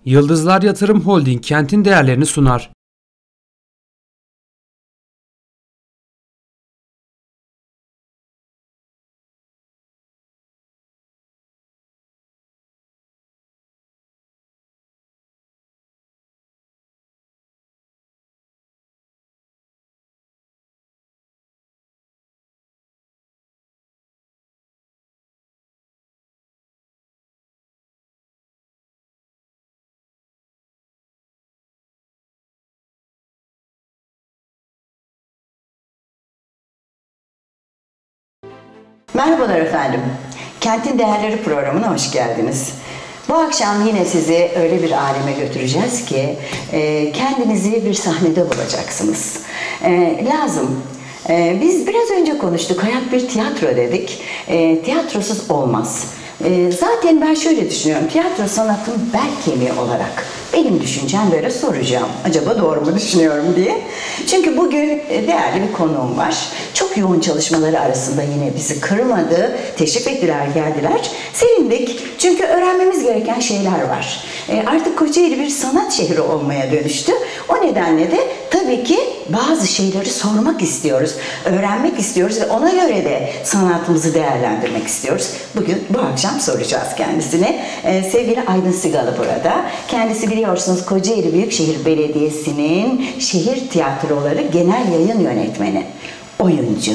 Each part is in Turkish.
Yıldızlar Yatırım Holding kentin değerlerini sunar. Merhabalar efendim. Kentin Değerleri programına hoş geldiniz. Bu akşam yine sizi öyle bir aleme götüreceğiz ki kendinizi bir sahnede bulacaksınız. Lazım. Biz biraz önce konuştuk. Hayat bir tiyatro dedik. Tiyatrosuz olmaz. Zaten ben şöyle düşünüyorum. Tiyatro sanatın bel kemiği olarak benim düşüncem, böyle soracağım. Acaba doğru mu düşünüyorum diye. Çünkü bugün değerli bir konuğum var. Çok yoğun çalışmaları arasında yine bizi kırmadı. Teşrif ettiler, geldiler. Sevindik. Çünkü öğrenmemiz gereken şeyler var. Artık Kocaeli bir sanat şehri olmaya dönüştü. O nedenle de tabii ki bazı şeyleri sormak istiyoruz. Öğrenmek istiyoruz ve ona göre de sanatımızı değerlendirmek istiyoruz. Bugün, bu akşam soracağız kendisine. Sevgili Aydın Sigalı burada. Kendisi biliyorsunuz Kocaeli Büyükşehir Belediyesi'nin şehir tiyatroları genel yayın yönetmeni. Oyuncu.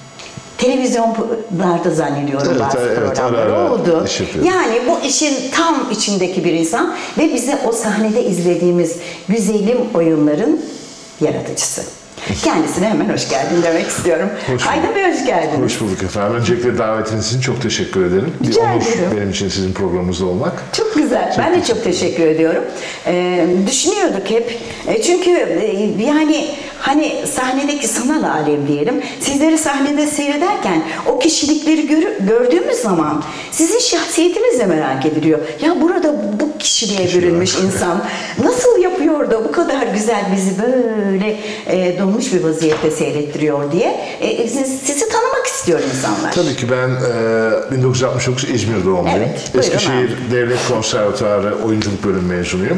Televizyonlarda zannediyorum bazı programları oldu. Yani bu işin tam içindeki bir insan ve bize o sahnede izlediğimiz güzelim oyunların yaratıcısı. Kendisine hemen hoş geldin demek istiyorum. Aydın Bey, hoş geldiniz. Hoş bulduk efendim. Öncelikle davetiniz için çok teşekkür ederim. Bir onur benim için sizin programınızda olmak. Çok güzel. Ben de çok teşekkür ediyorum. Düşünüyorduk hep. Çünkü yani hani sahnedeki sanal alem diyelim. Sizleri sahnede seyrederken o kişilikleri gördüğümüz zaman sizin şahsiyetiniz de merak ediliyor. Ya burada bu kişiliğe bürünmüş insan nasıl yapıyor da bu kadar güzel bizi böyle donmuş bir vaziyette seyrettiriyor diye sizi tanımak istiyor insanlar. Tabii ki ben 1969 İzmir doğumluyum. Evet, Eskişehir Devlet Konservatuarı Oyunculuk Bölümü mezunuyum.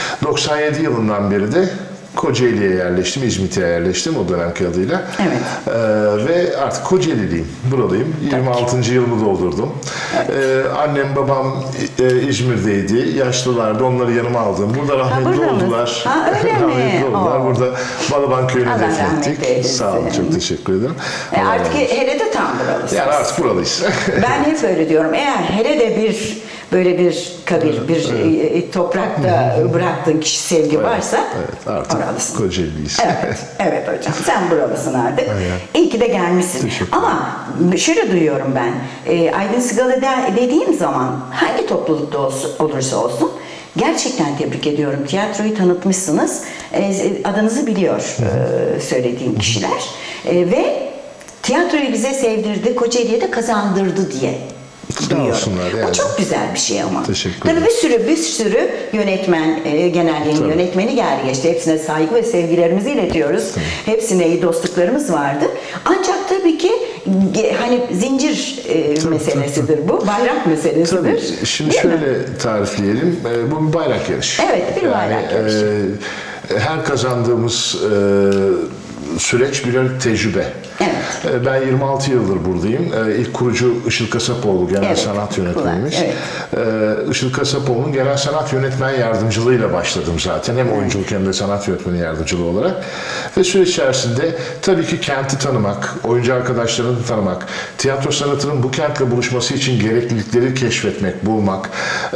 97 yılından beri de Kocaeli'ye yerleştim, İzmit'e yerleştim o dönemki adıyla. Evet. Ve artık Kocaeli'liyim, buradayım. 26. yılımı doldurdum. Evet. Annem, babam İzmir'deydi, yaşlılardı, onları yanıma aldım. Burada rahmetli oldular. Ha, öyle rahmetli mi? oldular. Burada Balaban Köyü'ne defnettik. Sağ olun, çok eylesin. Teşekkür ederim. Artık hele de tam buralısınız. Yani artık buralıyız. Ben hep öyle diyorum. Eğer hele de bir böyle bir kabir, bir toprakta bıraktığın kişi sevgi varsa artık oralısın. Kocaeli'yiz. Evet hocam. Sen buralısın artık. Aynen. İyi ki de gelmişsin. Ama şöyle duyuyorum ben. Aydın Sigalı dediğim zaman hangi toplulukta olursa olsun gerçekten tebrik ediyorum. Tiyatroyu tanıtmışsınız. Adınızı biliyor söylediğim kişiler. Ve tiyatroyu bize sevdirdi, Kocaeli'ye de kazandırdı diye duyuyorum. Yani. Bu çok güzel bir şey ama. Teşekkür ederim. Tabii bir sürü yönetmen, genel yayın yönetmeni geldi geçti. Hepsine saygı ve sevgilerimizi iletiyoruz. Hepsine iyi dostluklarımız vardı. Ancak tabii ki hani zincir meselesidir bu. Bayrak meselesidir. Tabii. Şimdi şöyle tarifleyelim. Bu bir bayrak yarışı. Evet, bir bayrak yarışı. Her kazandığımız süreç birer tecrübe. Evet. Ben 26 yıldır buradayım. İlk kurucu Işıl Kasapoğlu genel sanat yönetmenimiz. Evet. Işıl Kasapoğlu'nun genel sanat yönetmen yardımcılığıyla başladım zaten. Hem oyunculuk hem de sanat yönetmeni yardımcılığı olarak. Ve süreç içerisinde tabii ki kenti tanımak, oyuncu arkadaşlarını tanımak, tiyatro sanatının bu kentle buluşması için gereklilikleri keşfetmek, bulmak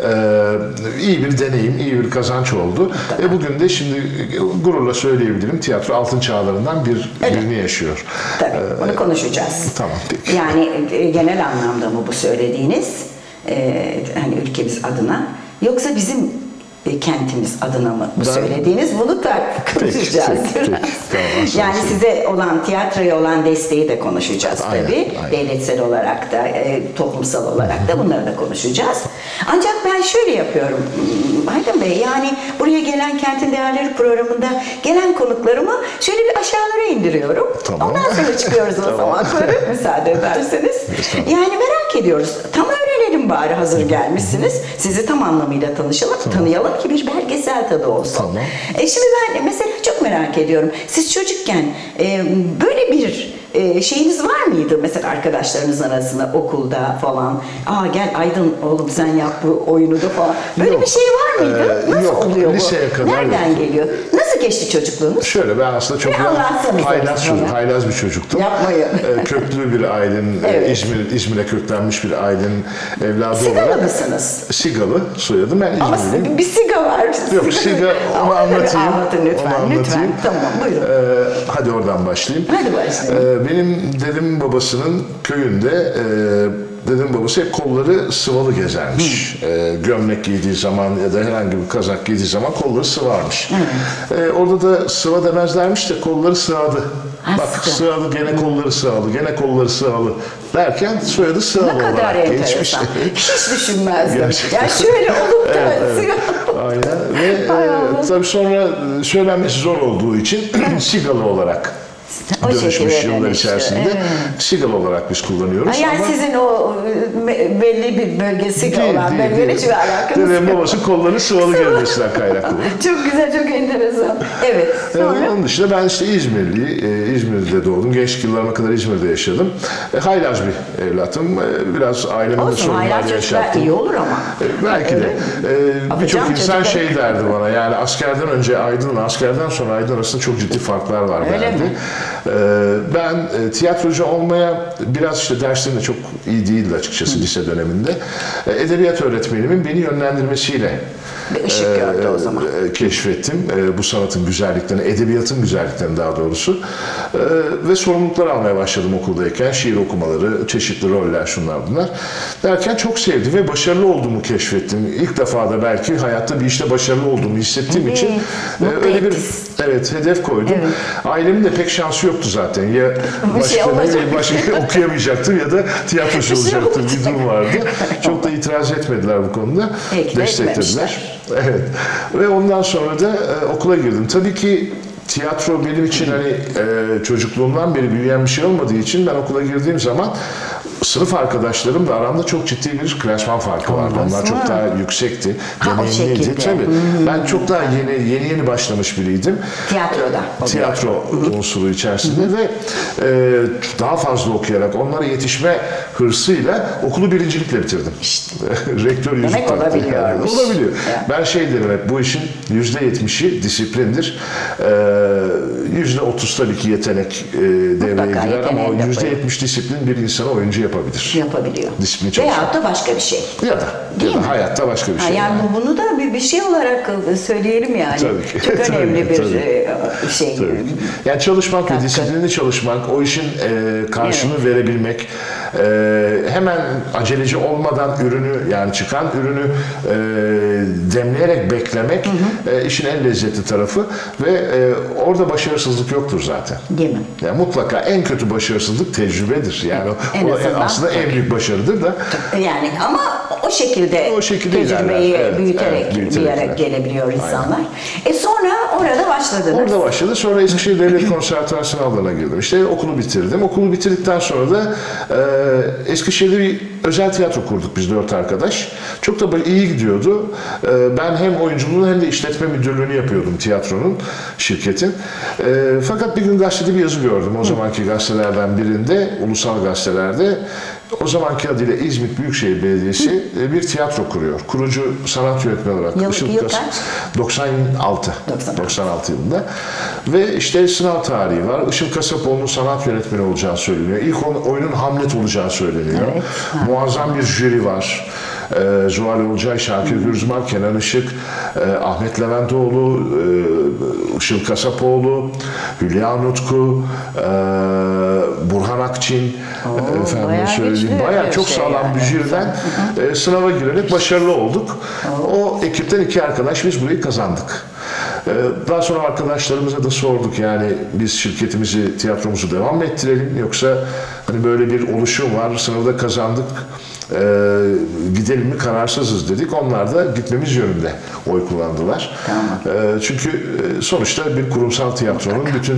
iyi bir deneyim, iyi bir kazanç oldu. Ve bugün de şimdi gururla söyleyebilirim, tiyatro altın çağlarından birini yaşıyor. Tabii, bunu konuşacağız. Tamam, peki. Yani genel anlamda mı bu söylediğiniz, hani ülkemiz adına, yoksa bizim kentimiz adına mı bu söylediğiniz, bunu konuşacağız. Peki, tamam, yani size olan, tiyatroya olan desteği de konuşacağız tabii. Aynen. Devletsel olarak da, toplumsal olarak da bunları da konuşacağız. Ancak ben şöyle yapıyorum Aydın Bey, yani buraya gelen Kentin Değerleri programında gelen konuklarımı şöyle bir aşağılara indiriyorum. Tamam. Ondan sonra çıkıyoruz o zamanları, müsaade ederseniz. Yani merak ediyoruz. Tam öğrenelim sorayım bari hazır gelmişsiniz. Sizi tam anlamıyla tanıyalım ki bir belgesel tadı olsun. Tamam. Şimdi ben mesela çok merak ediyorum. Siz çocukken böyle bir şeyiniz var mıydı mesela arkadaşlarınız arasında okulda falan? Gel Aydın oğlum sen yap bu oyunu da falan. Böyle Yok. bir şey var mıydı? Nasıl Yok, oluyor bu? liseye kadar Nereden yok. geliyor? Nasıl geçti çocukluğunuz? Şöyle, ben aslında çok haylaz bir çocuktum. Yapmayın. Köklü bir ailenin, Evet. İzmir'e köklenmiş bir ailenin evladı Sigalı olarak. mısınız? Sigalı soyadım. Ben Ama İzmirliyim. bir siga var. Yok, siga, onu anlatayım. Anlatın lütfen. Onu Lütfen. anlatayım. Tamam buyurun. Hadi oradan başlayayım. Hadi başlayalım. Benim dedemin babasının köyünde dedemin babası hep kolları sıvalı gezermiş. Gömlek giydiği zaman ya da herhangi bir kazak giydiği zaman kolları sıvarmış. Orada da sıva demezlermiş de kolları sığadı. Bak Aslında. sığalı, gene kolları sığalı, gene kolları sığalı derken soyadı sığalı Ne kadar olarak geçmiş. enteresan. Hiç düşünmezdim. Gerçekten. Yani şöyle olup da Evet. Aynen. Ve Hay Allah. tabii sonra söylenmesi zor olduğu için Sigalı olarak O dönüşmüş şekilde yıllar dönüştü, içerisinde. evet. Sigalı olarak biz kullanıyoruz. Yani ama sizin o belli bir bölgesi değil, olan değil, bölgeyle değil. hiçbir alakanız Dedemin yok. babası kolları sıvalı gelmesinden kaynaklı. Çok güzel, çok enteresan. Evet. Sonra? Onun dışında ben işte İzmir'de doğdum. Gençlik yıllarıma kadar İzmir'de yaşadım. Haylaz bir evlatım. Biraz ailemin de Olsun, sorunlar haylaz çocuklar yaşattım. iyi olur ama. Belki de. Birçok Yapacağım insan çocuklar. şey derdi bana, yani askerden önce Aydın'la askerden sonra Aydın arasında çok ciddi farklar var Öyle derdi. mi? Ben tiyatrocu olmaya biraz işte derslerimde çok iyi değildi açıkçası lise döneminde. Edebiyat öğretmenimin beni yönlendirmesiyle Bir ışık gördü o zaman. keşfettim bu sanatın güzelliklerini, edebiyatın güzelliklerini daha doğrusu. Ve sorumluluklar almaya başladım okuldayken. Şiir okumaları, çeşitli roller, şunlar bunlar. Derken çok sevdim ve başarılı olduğumu keşfettim. İlk defa da belki hayatta bir işte başarılı olduğumu hissettiğim Evet, için mutlu öyle bir etti. hedef koydum. Evet. Ailemin de pek şansı yoktu zaten. Ya Bir şey olmayacak. başka okuyamayacaktım ya da tiyatrocu Bir şey olacaktım. olmayacak. Bir durum vardı. Çok da itiraz etmediler bu konuda. Peki de Desteklediler. etmemişler. Evet. Ve ondan sonra da okula girdim. Tabii ki tiyatro benim için hani çocukluğumdan beri büyüyen bir şey olmadığı için ben okula girdiğim zaman sınıf arkadaşlarımla aramda çok ciddi bir klasman farkı vardı. Onlar çok daha yüksekti. Ha, o Deneyimliydi. şekilde. Tabii. Ben çok daha yeni başlamış biriydim. Tiyatroda. Tiyatro unsuru içerisinde ve daha fazla okuyarak onlara yetişme hırsıyla okulu birincilikle bitirdim. İşte. Rektör yüzük Demek taktı. olabiliyormuş. Olabiliyor. Evet. Ben şey derim hep, bu işin %70'i disiplindir. %30 tabii ki yetenek devreye Mutlaka girer ama o yeteneğin de %70 disiplin bir insanı oyuncu yapabilir. Yapabiliyor. Disiplin çalışmak. Veyahut da başka bir şey. Ya da hayatta başka bir Ha, şey. yani bunu da bir şey olarak söyleyelim yani. Tabii ki. Çok Tabii önemli ki, bir tabii. şey. Tabii. Yani çalışmak ve Katkı. disiplinli çalışmak, o işin karşılığını verebilmek, hemen aceleci olmadan ürünü, yani çıkan ürünü demleyerek beklemek işin en lezzetli tarafı ve orada başarısızlık yoktur zaten. Değil mi? Yani mutlaka en kötü başarısızlık tecrübedir. Yani En o azından aslında en büyük başarıdır da. Yani ama o şekilde, O şekilde tecrübeyi ilerler. Evet, büyüterek, evet, bir büyüterek yere ilerler. gelebiliyor insanlar. Sonra orada başladınız. Orada başladı. Sonra Eskişehir Devlet Konservatuvar sınavlarına girdim. İşte okulu bitirdim. Okulu bitirdikten sonra da Eskişehir'de bir özel tiyatro kurduk biz 4 arkadaş. Çok da iyi gidiyordu. Ben hem oyunculuğunu hem de işletme müdürlüğünü yapıyordum tiyatronun, şirketin. Fakat bir gün gazetede bir yazı gördüm. O zamanki gazetelerden birinde, ulusal gazetelerde, o zamanki adıyla İzmit Büyükşehir Belediyesi bir tiyatro kuruyor. Kurucu sanat yönetmeni olarak. Yıl kaç? 96. 96 yılında. Ve işte sınav tarihi var. Işıl Kasapoğlu'nun sanat yönetmeni olacağı söyleniyor. İlk oyunun Hamlet olacağı söyleniyor. Evet. Muazzam bir jüri var. Zuhal Olcay, Şakir Gürzmal, Kenan Işık, Ahmet Leventoğlu, Işıl Kasapoğlu, Hülya Nutku, Burhan Akçin, bayağı güçlü bayağı bir çok şey sağlam yani. bir jüriden sınava girerek başarılı olduk. O ekipten 2 arkadaş biz burayı kazandık. Daha sonra arkadaşlarımıza da sorduk, yani biz şirketimizi, tiyatromuzu devam mı ettirelim, yoksa hani böyle bir oluşum var, sınavda kazandık, gidelim mi kararsızız dedik. Onlar da gitmemiz yönünde oy kullandılar. Çünkü sonuçta bir kurumsal tiyatronun bütün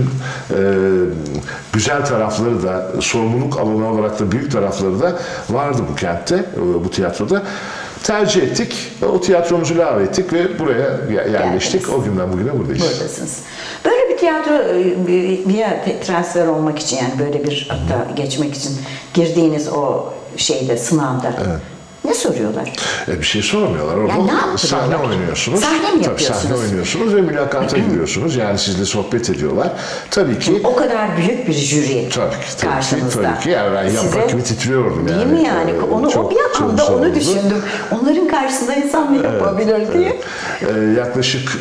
güzel tarafları da, sorumluluk alanı olarak da büyük tarafları da vardı bu kentte, bu tiyatroda. Tercih ettik, o tiyatromuzu ilave ettik ve buraya yerleştik. Geldiniz. O günden bugüne buradayız. Buradasınız. Böyle bir tiyatro bir yer transfer olmak için, yani böyle bir hatta geçmek için girdiğiniz o şeyde, sınavda ne soruyorlar? Bir şey sormuyorlar. Orada Yani ne yaptırıyorlar? sahne oynuyorsunuz. Sahne mi Tabii yapıyorsunuz? sahne oynuyorsunuz ve mülakata giriyorsunuz. Yani sizle sohbet ediyorlar. Tabii ki O kadar büyük bir jüri karşınızda. Tabii ki. Yani ben yaprak gibi titriyordum yani. Değil mi yani? Onu Çok- bir çok anda zor onu oldu. düşündüm. Onların karşısında insan ne yapabilir diye. Yaklaşık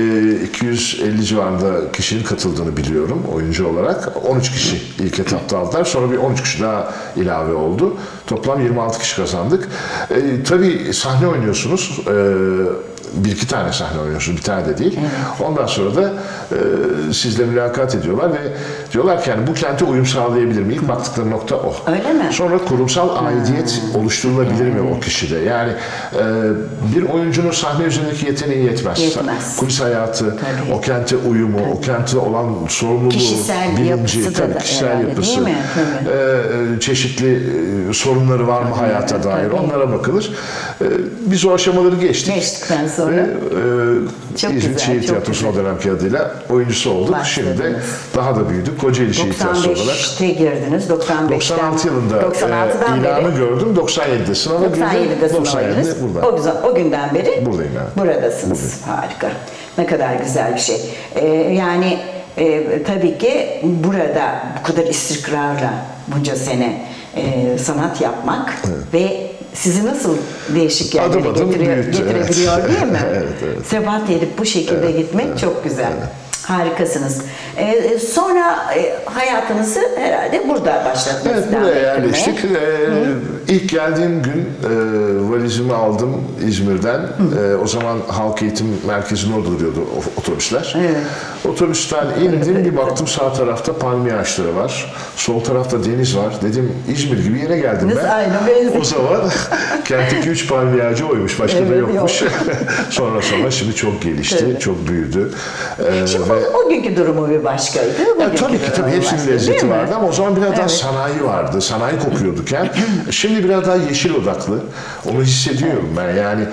250 civarında kişinin katıldığını biliyorum oyuncu olarak. 13 kişi ilk etapta aldılar. Sonra bir 13 kişi daha ilave oldu. Toplam 26 kişi kazandık. Tabii sahne oynuyorsunuz. Bir iki tane sahne oynuyorsunuz, bir tane de değil. Ondan sonra da sizle mülakat ediyorlar ve diyorlar ki yani bu kente uyum sağlayabilir mi? İlk baktıkları nokta o. Öyle mi? Sonra kurumsal aidiyet oluşturulabilir mi o kişide? Yani bir oyuncunun sahne üzerindeki yeteneği yetmez. Yetmez. Kulis hayatı, o kente uyumu, o kente olan sorumluluğu, Kişisel yapısı da tabii kişisel herhalde, yapısı, değil mi? Tabii. Çeşitli sorunları var mı hayata dair, onlara bakılır. Biz o aşamaları geçtik. Geçtikten sonra. Ve Çok İzmir güzel, Şehir çok Tiyatrosu o dönemki adıyla oyuncusu olduk. Başladınız. Şimdi daha da büyüdük. Kocaeli Şehir Tiyatrosu olarak. 95'te girdiniz. 96 yılında 96'dan ilanı beri. gördüm. 97'de sınava girdim. 97'de sınava girdiniz. 97'de burada. O günden beri Buradayım yani. buradasınız. Harika. Ne kadar güzel bir şey. Yani tabii ki burada bu kadar istikrarla bunca sene sanat yapmak ve sizi nasıl değişik yerlere Adım adım büyüttü, getirebiliyor evet. değil mi? Evet. Sebat edip bu şekilde gitmek çok güzel. Harikasınız. Sonra hayatınızı herhalde burada başladınız. Evet, devam buraya ettirmeye. yerleştik. İlk geldiğim gün valizimi aldım İzmir'den. O zaman Halk Eğitim Merkezi'nin orada duruyordu otobüsler. Evet. Otobüsten indim, bir baktım sağ tarafta palmiye ağaçları var. Sol tarafta deniz var. Dedim İzmir gibi yere geldim ben. Aynı benziyor. O zaman kentteki 3 palmiye ağacı oymuş. Başka da Evet, yokmuş. yok. sonra şimdi çok gelişti, Evet. çok büyüdü. Şimdi Ve o günkü durumu bir başkaydı. ya tabii ki tabii hepsinin başka, lezzeti değil mi? vardı ama o zaman biraz daha Evet. sanayi vardı. Sanayi kokuyorduk yani. Şimdi biraz daha yeşil odaklı. Onu hissediyorum ben. Yani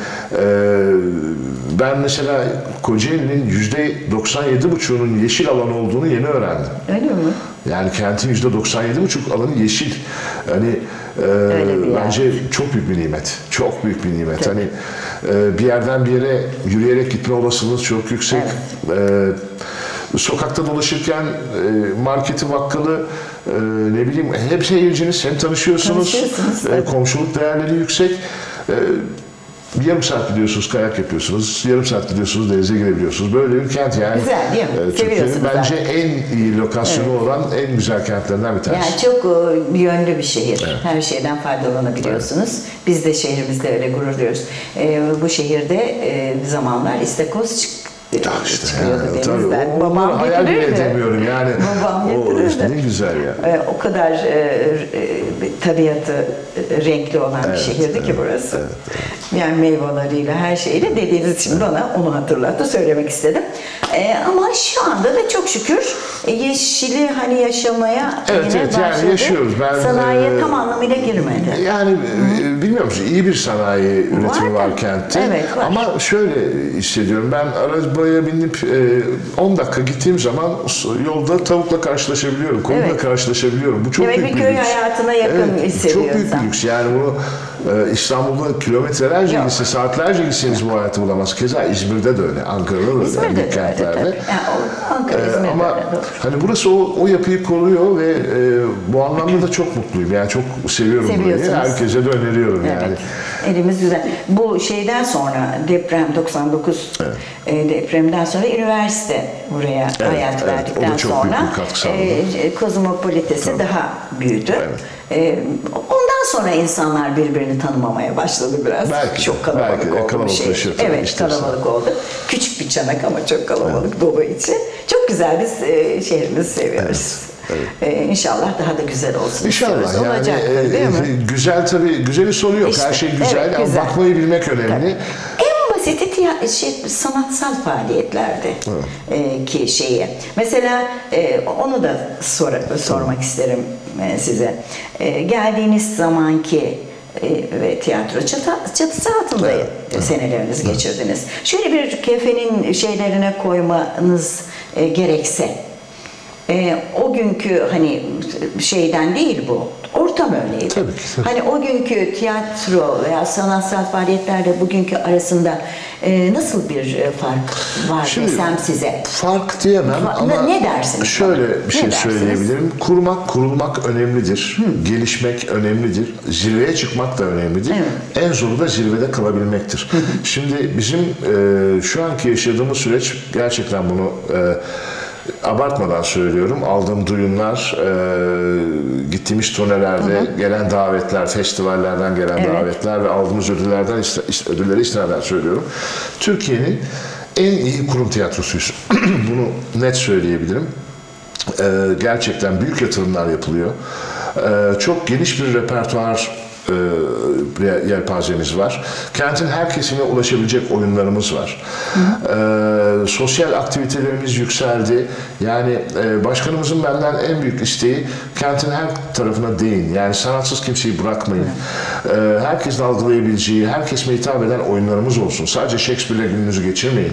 ben mesela Kocaeli'nin %97,5'unun yeşil alan olduğunu yeni öğrendim. Öyle mi? Yani kentin %97,5 alanı yeşil. Hani Öyle bir bence çok büyük bir nimet. Çok büyük bir nimet. Tabii. Hani bir yerden bir yere yürüyerek gitme olasılığınız çok yüksek. Sokakta dolaşırken marketi, bakkalı, ne bileyim hep seyirciniz, hem tanışıyorsunuz, tabii. komşuluk değerleri yüksek. Yarım saat gidiyorsunuz, kayak yapıyorsunuz. Yarım saat gidiyorsunuz, denize girebiliyorsunuz. Böyle bir kent yani. Güzel değil mi? Türkiye'nin Seviyorsunuz bence zaten. en iyi lokasyonu olan en güzel kentlerinden bir tanesi. Yani çok yönlü bir şehir. Her şeyden faydalanabiliyorsunuz. Biz de şehrimizde öyle gurur duyuyoruz. Bu şehirde bir zamanlar istakoz İşte çıkıyordu yani, tabii, denizden. onları hayal bile getirirdi. edemiyorum yani. Babam O getirirdi. ne güzel ya. O kadar tabiatı renkli olan bir şehirdi ki burası. Yani meyveleriyle, her şeyle dediğiniz için bana onu hatırlattı, söylemek istedim. Ama şu anda da çok şükür yeşili hani yaşamaya Evet, yine evet, yani başladı. yaşıyoruz. Ben, Sanayiye tam anlamıyla girmedi. Yani bilmiyor musun, iyi bir sanayi üretimi Var var da. kentte. Evet, var. Ama şöyle hissediyorum, ben arabaya binip 10 dakika gittiğim zaman yolda tavukla karşılaşabiliyorum, konukla Evet. karşılaşabiliyorum. Bu çok Demek büyük bir bir köy lüks. hayatına yakın hissediyor Çok büyük insan. bir lüks. Yani bunu İstanbul'da kilometrelerce Yok. gitseniz, saatlerce gitseniz bu hayatı bulamaz. Keza İzmir'de de öyle, Ankara'da da öyle, İzmir'de de büyük öyle kentlerde. tabii. Yani Ankara, İzmir'de Ama öyle, doğru. hani burası o yapıyı koruyor ve bu anlamda da çok mutluyum. Yani çok seviyorum burayı. Seviyorsunuz. Herkese de öneriyorum yani. Evet. Elimiz güzel. Bu şeyden sonra deprem 99 depremden sonra üniversite buraya Evet, hayat evet. verdikten O da çok büyük sonra bir katkı sağladı. kozmopolitesi daha büyüdü. Ondan sonra insanlar birbirini tanımamaya başladı biraz. Belki de, çok kalabalık belki de oldu bir kalabalıklaşıyor şey. tabii, Evet, ister kalabalık oldu. Küçük bir çanak ama çok kalabalık dolu içi. Çok güzel, biz şehrimizi seviyoruz. İnşallah daha da güzel olsun. İnşallah istiyoruz. yani Olacaktır, değil mi? güzel tabii, güzeli soru yok. İşte, Her şey güzel evet, ama güzel. bakmayı bilmek önemli. En basiti sanatsal faaliyetlerde ki şeyi. Mesela onu da sormak isterim size. Geldiğiniz zamanki ve tiyatro çatısı altında senelerinizi geçirdiniz. Şöyle bir kefenin şeylerine koymanız gerekse, o günkü hani şeyden değil bu, ortam öyleydi. Tabii ki, tabii. Hani o günkü tiyatro veya sanatsal faaliyetlerle bugünkü arasında nasıl bir fark var desem size? Fark diyemem ama ne dersiniz? şöyle bir şey dersiniz? söyleyebilirim. Kurulmak önemlidir. Gelişmek önemlidir. Zirveye çıkmak da önemlidir. Evet. En zoru da zirvede kalabilmektir. Şimdi bizim şu anki yaşadığımız süreç gerçekten bunu abartmadan söylüyorum. Aldığım duyumlar, gittiğimiz turnelerde gelen davetler, festivallerden gelen davetler ve aldığımız ödülleri istinaden söylüyorum. Türkiye'nin en iyi kurum tiyatrosuyuz. Bunu net söyleyebilirim. Gerçekten büyük yatırımlar yapılıyor. Çok geniş bir repertuar yelpazemiz var. Kentin her kesimine ulaşabilecek oyunlarımız var. Sosyal aktivitelerimiz yükseldi. Yani başkanımızın benden en büyük isteği kentin her tarafına değin. Yani sanatsız kimseyi bırakmayın. Herkesin algılayabileceği, her kesime hitap eden oyunlarımız olsun. Sadece Shakespeare'le gününüzü geçirmeyin.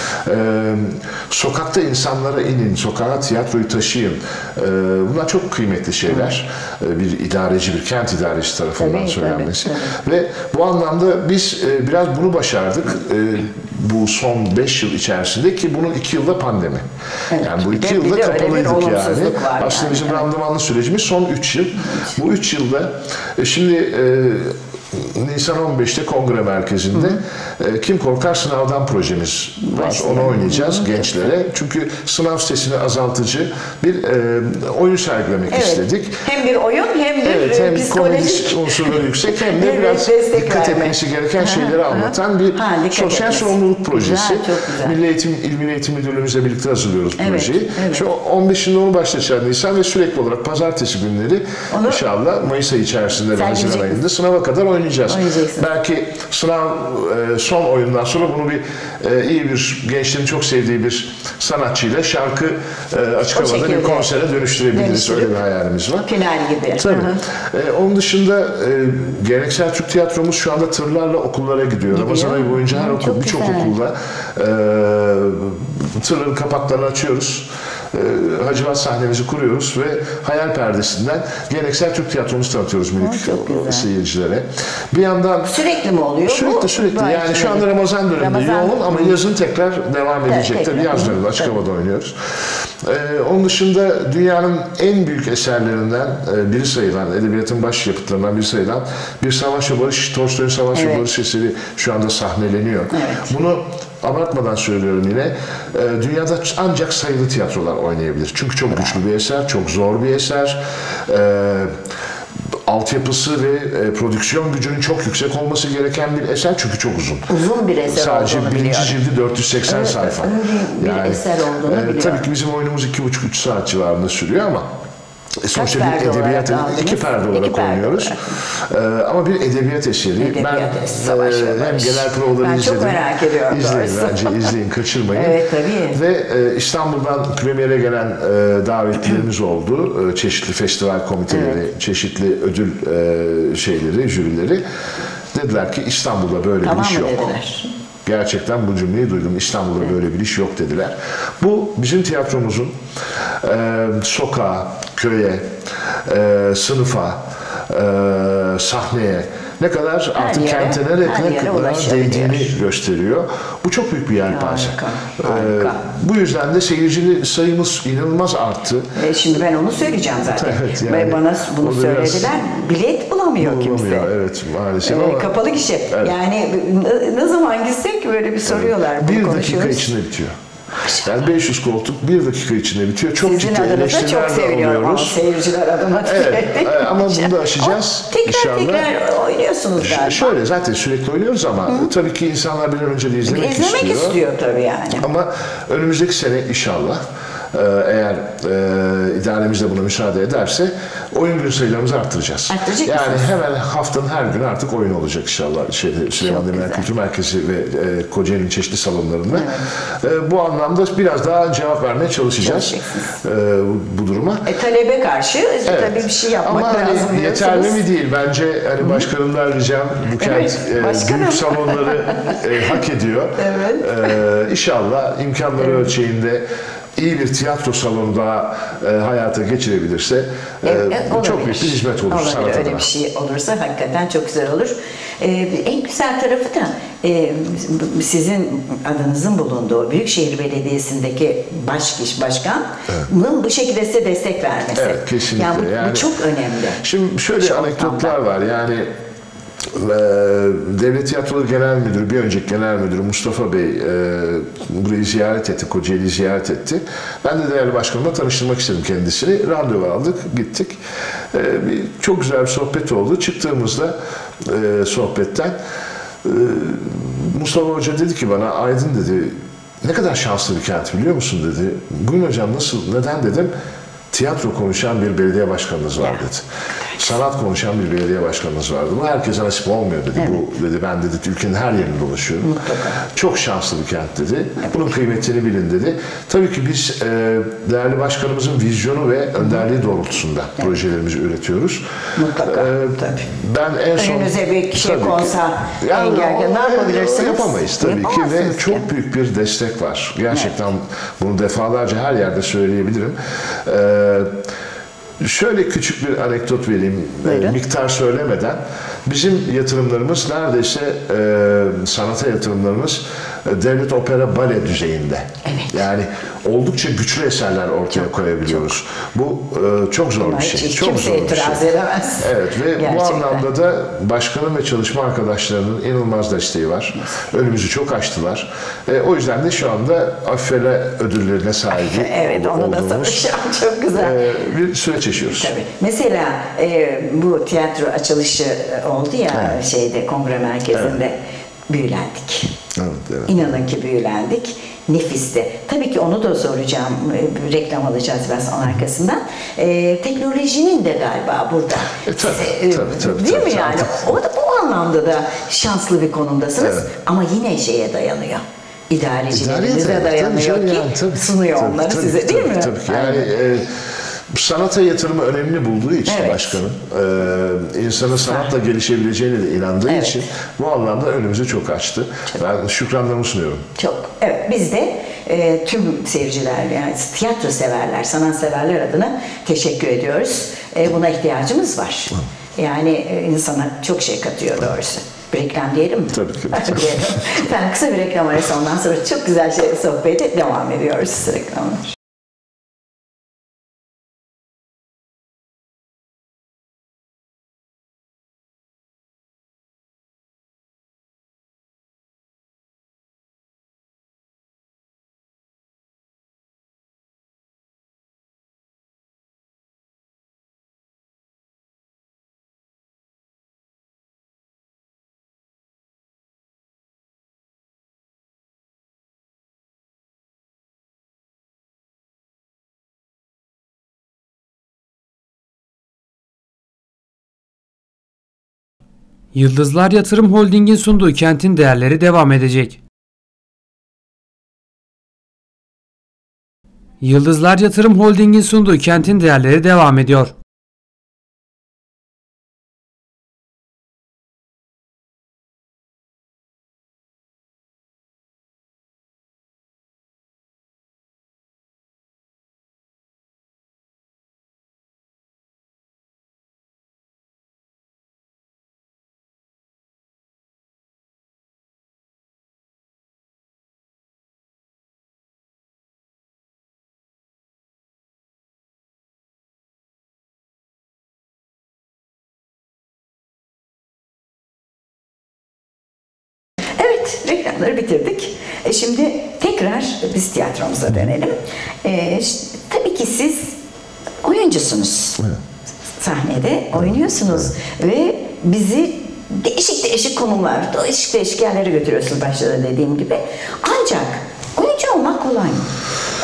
Sokakta insanlara inin, sokağa tiyatroyu taşıyın. Bunlar çok kıymetli şeyler. Bir idareci, bir kent idareci tarafından söylenmesi. Ve bu anlamda biz biraz bunu başardık. Bu son 5 yıl içerisinde ki bunun 2 yılda pandemi. Yani bu 2 yılda kapalıydık yani. Aslında bizim randımanlı sürecimiz son 3 yıl. Bu 3 yılda şimdi Nisan 15'te Kongre Merkezi'nde Kim Korkar Sınavdan projemiz var. Onu oynayacağız gençlere. Çünkü sınav stresini azaltıcı bir oyun sergilemek istedik. Hem bir oyun hem bir hem psikolojik komedi unsurları yüksek hem de biraz dikkat etmesi gereken şeyleri anlatan bir sosyal sorumluluk projesi. İl Milli Eğitim Müdürlüğümüzle birlikte hazırlıyoruz projeyi. Şu 15'inde onu başlatacağız Nisan ve sürekli olarak pazartesi günleri inşallah Mayıs ayı içerisinde ve Haziran ayında sınava kadar oynayacağız. Belki sınav son oyundan sonra bunu iyi bir gençlerin çok sevdiği bir sanatçıyla şarkı açık havada bir konsere dönüştürebiliriz. Öyle bir hayalimiz var. Final gibi. Tabii. Onun dışında geleneksel Türk tiyatromuz şu anda tırlarla okullara gidiyor. Ramazan ayı boyunca her okul, birçok okulda tırların kapaklarını açıyoruz. Hacivat sahnemizi kuruyoruz ve hayal perdesinden geleneksel Türk tiyatromuzu tanıtıyoruz minik seyircilere. Bir yandan sürekli mi oluyor? Sürekli. Yani şu anda Ramazan döneminde yoğun ama yazın tekrar devam edecek. Tabii yaz döneminde açık havada oynuyoruz. Onun dışında dünyanın en büyük eserlerinden biri sayılan, edebiyatın baş yapıtlarından biri sayılan bir Savaş ve Barış, Tolstoy'un Savaş ve Barış eseri şu anda sahneleniyor. Bunu abartmadan söylüyorum yine. Dünyada ancak sayılı tiyatrolar oynayabilir. Çünkü çok güçlü bir eser, çok zor bir eser. Altyapısı ve prodüksiyon gücünün çok yüksek olması gereken bir eser çünkü çok uzun. Uzun bir eser Sadece olduğunu birinci biliyorum. cildi 480 sayfa. Öyle bir eser olduğunu biliyorum. Tabii ki bizim oyunumuz 2,5-3 saat civarında sürüyor ama sonuçta bir edebiyat, 2 perde olarak oynuyoruz. Ama bir edebiyat eseri. Ben hem genel provaları izledim. Çok merak ediyorum. İzleyin, kaçırmayın. Evet, tabii. Ve İstanbul'dan premiere gelen davetlilerimiz oldu. Çeşitli festival komiteleri, çeşitli ödül jürileri. Dediler ki İstanbul'da böyle bir iş yok. Dediler. Gerçekten bu cümleyi duydum. İstanbul'da böyle bir iş yok dediler. Bu bizim tiyatromuzun sokağa, köye, sınıfa, sahneye ne kadar artık kente ne kadar değdiğini gösteriyor. Bu çok büyük bir yelpaze. Harika. Bu yüzden de seyirci sayımız inanılmaz arttı. Şimdi ben onu söyleyeceğim zaten. Yani, bana bunu söylediler. Bilet bulamıyor kimse. Evet maalesef ama. Kapalı gişe. Evet. Yani ne zaman gitsek böyle bir soruyorlar. Bir dakika içinde bitiyor. Yani 500 koltuk 1 dakika içinde bitiyor. Çok sizin ciddi eleştiriler de alıyoruz. Seyirciler adına. Ama bunu da aşacağız inşallah. Tekrar oynuyorsunuz galiba. Şöyle zaten sürekli oynuyoruz ama tabii ki insanlar bir an önce de izlemek istiyor tabii yani. Ama önümüzdeki sene inşallah eğer idaremiz de buna müsaade ederse oyun gün sayılarımızı arttıracağız. Arttıracak Yani mısınız? hemen haftanın her günü artık oyun olacak inşallah. Süleyman Demirel güzel. Kültür Merkezi ve Kocaeli'nin çeşitli salonlarında. Bu anlamda biraz daha cevap vermeye çalışacağız bu duruma. Talebe karşı tabii bir şey yapmak Ama lazım hani yeterli diyorsunuz. mi değil. Bence hani başkanımdan ricam bu kent başkanım. büyük salonları hak ediyor. İnşallah imkanları ölçeğinde iyi bir tiyatro salonu daha hayata geçirebilirse çok büyük bir hizmet olur sanat Öyle adına. bir şey olursa hakikaten çok güzel olur. En güzel tarafı da sizin adınızın bulunduğu Büyükşehir Belediyesi'ndeki başkanın bu şekilde size destek vermesi. Evet, kesinlikle. Yani bu çok önemli. Şimdi şöyle Şu anekdotlar ortamda. var. Yani Devlet Tiyatroları Genel Müdürü, bir önceki Genel Müdürü Mustafa Bey burayı ziyaret etti, Kocaeli'yi ziyaret etti. Ben de değerli başkanımla tanıştırmak istedim kendisini. Randevu aldık, gittik. Çok güzel bir sohbet oldu. Çıktığımızda sohbetten Mustafa Hoca dedi ki bana, Aydın dedi, ne kadar şanslı bir kent biliyor musun dedi. Bugün hocam nasıl, neden dedim. Tiyatro konuşan bir belediye başkanınız var dedi. Sanat konuşan bir belediye başkanınız vardı. Bu herkese nasip olmuyor dedi. Bu dedi, ben dedi ülkenin her yerinde dolaşıyorum. Mutlaka. Çok şanslı bir kent dedi. Bunun kıymetini bilin dedi. Tabii ki biz değerli başkanımızın vizyonu ve önderliği doğrultusunda projelerimizi üretiyoruz. Mutlaka, tabii. Ben en son... Önünüze bir şey Tabii ki. konsa ne yapabilirsiniz? Yapamayız tabii ki Yapamazsınız ve ki. çok büyük bir destek var. Gerçekten bunu defalarca her yerde söyleyebilirim. Şöyle küçük bir anekdot vereyim, miktar söylemeden. Bizim yatırımlarımız neredeyse sanata yatırımlarımız devlet opera bale düzeyinde. Evet. Yani oldukça güçlü eserler ortaya koyabiliyoruz. Bu çok zor bir şey. Hiç Çok kimse zor bir şey. itiraz edemez. Evet ve Gerçekten. bu anlamda da başkanım ve çalışma arkadaşlarının inanılmaz desteği var. Önümüzü çok açtılar. O yüzden de şu anda Affele ödüllerine sahip Evet, onu da olduğumuz soracağım. Çok güzel. bir süreç yaşıyoruz. Tabii. Mesela bu tiyatro açılışı oldu ya şeyde kongre merkezinde büyülendik. Evet. İnanın ki büyülendik. Nefisti. Tabii ki onu da soracağım. Reklam alacağız biraz onun arkasından. Teknolojinin de galiba burada. Tabii, değil mi yani? O da bu anlamda da şanslı bir konumdasınız. Evet. Ama yine şeye dayanıyor. İdarecilerinize İdareye dayanıyor tabii ki yani, tabii, sunuyor tabii, onları tabii, size değil mi? Tabii ki. Yani sanata yatırımı önemli bulduğu için başkanım, insanın sanatla gelişebileceğine de inandığı için bu anlamda önümüzü çok açtı. Ben şükranlarımı sunuyorum. Çok. Evet, biz de tüm seyirciler, yani tiyatro severler, sanat severler adına teşekkür ediyoruz. Buna ihtiyacımız var. Yani insana çok şey katıyor doğrusu. Bir reklam diyelim mi? Tabii ki. Diyelim. Efendim kısa bir reklam arası, ondan sonra çok güzel sohbete devam ediyoruz reklamlar. Yıldızlar Yatırım Holding'in sunduğu Kentin Değerleri devam edecek. Yıldızlar Yatırım Holding'in sunduğu Kentin Değerleri devam ediyor. Evet, reklamları bitirdik. Şimdi tekrar biz tiyatromuza dönelim. Tabii ki siz oyuncusunuz. Evet. Sahnede oynuyorsunuz ve bizi değişik değişik konumlar, değişik değişik yerlere götürüyorsunuz başta da dediğim gibi. Ancak oyuncu olmak kolay mı?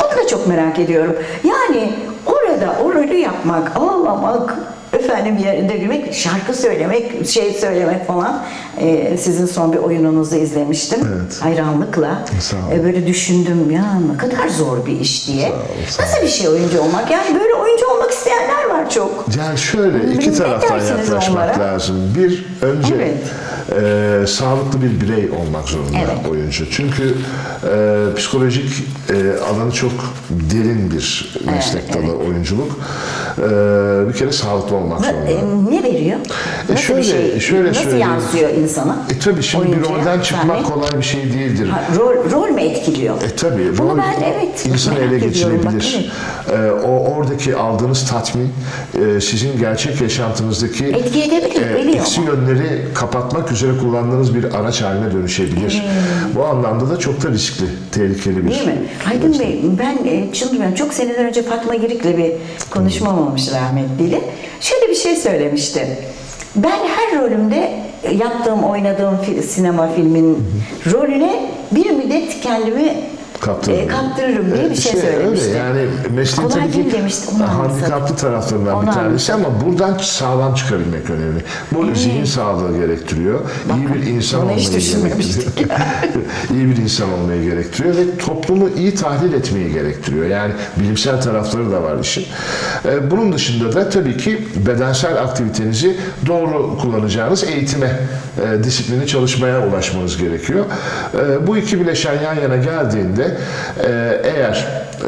Onu da çok merak ediyorum. Yani orada o rolü yapmak, ağlamak, efendim yerinde gülmek, şarkı söylemek, şey söylemek falan. Sizin son bir oyununuzu izlemiştim. Evet. Hayranlıkla. Sağ ol. Böyle düşündüm ya ne kadar zor bir iş diye. Sağ ol. Nasıl bir şey oyuncu olmak? Yani böyle oyuncu olmak isteyenler var çok. Yani şöyle iki Ne taraftan dersiniz yaklaşmak onlara? lazım. Bir, önce Evet. sağlıklı bir birey olmak zorunda Evet. oyuncu. Çünkü psikolojik alanı çok derin bir meslek dalı oyunculuk. Bir kere sağlıklı olmak zorunda. Ne veriyor? Nasıl şöyle- bir şey? şöyle Nasıl söyleyeyim. yansıyor insana? Tabii şimdi bir Oyuncuya, rolden çıkmak sahne. kolay bir şey değildir. Rol mü etkiliyor? Tabii Bunu rol ben evet insanı merak ele ediyorum, bak, geçirebilir. Oradaki aldığınız tatmin sizin gerçek yaşantınızdaki Etki edebilir, biliyor eksi mu? yönleri kapatmak üzere kullandığınız bir araç haline dönüşebilir. Bu anlamda da çok da riskli, tehlikeli bir Değil mi? Aydın Bey, ben çıldırıyorum. Çok seneler önce Fatma Girik'le bir konuşmam olmuş rahmetliyle. Şöyle bir şey söylemişti. Ben her rolümde yaptığım, oynadığım sinema filmin rolüne bir müddet kendimi kaptırırım diye bir şey söylemişti. Öyle yani mesleğin Kolay tabii değil ki demişti, onu handikaplı anımsadım. taraflarından Onu bir tanesi ama buradan sağlam çıkabilmek önemli. Bu zihin sağlığı gerektiriyor. İyi bir insan bunu hiç olmayı düşünmemiştik. gerektiriyor. İyi bir insan olmayı gerektiriyor ve toplumu iyi tahlil etmeyi gerektiriyor. Yani bilimsel tarafları da var işin. Bunun dışında da tabii ki bedensel aktivitenizi doğru kullanacağınız eğitime, disiplini çalışmaya ulaşmanız gerekiyor. Bu iki bileşen yan yana geldiğinde eğer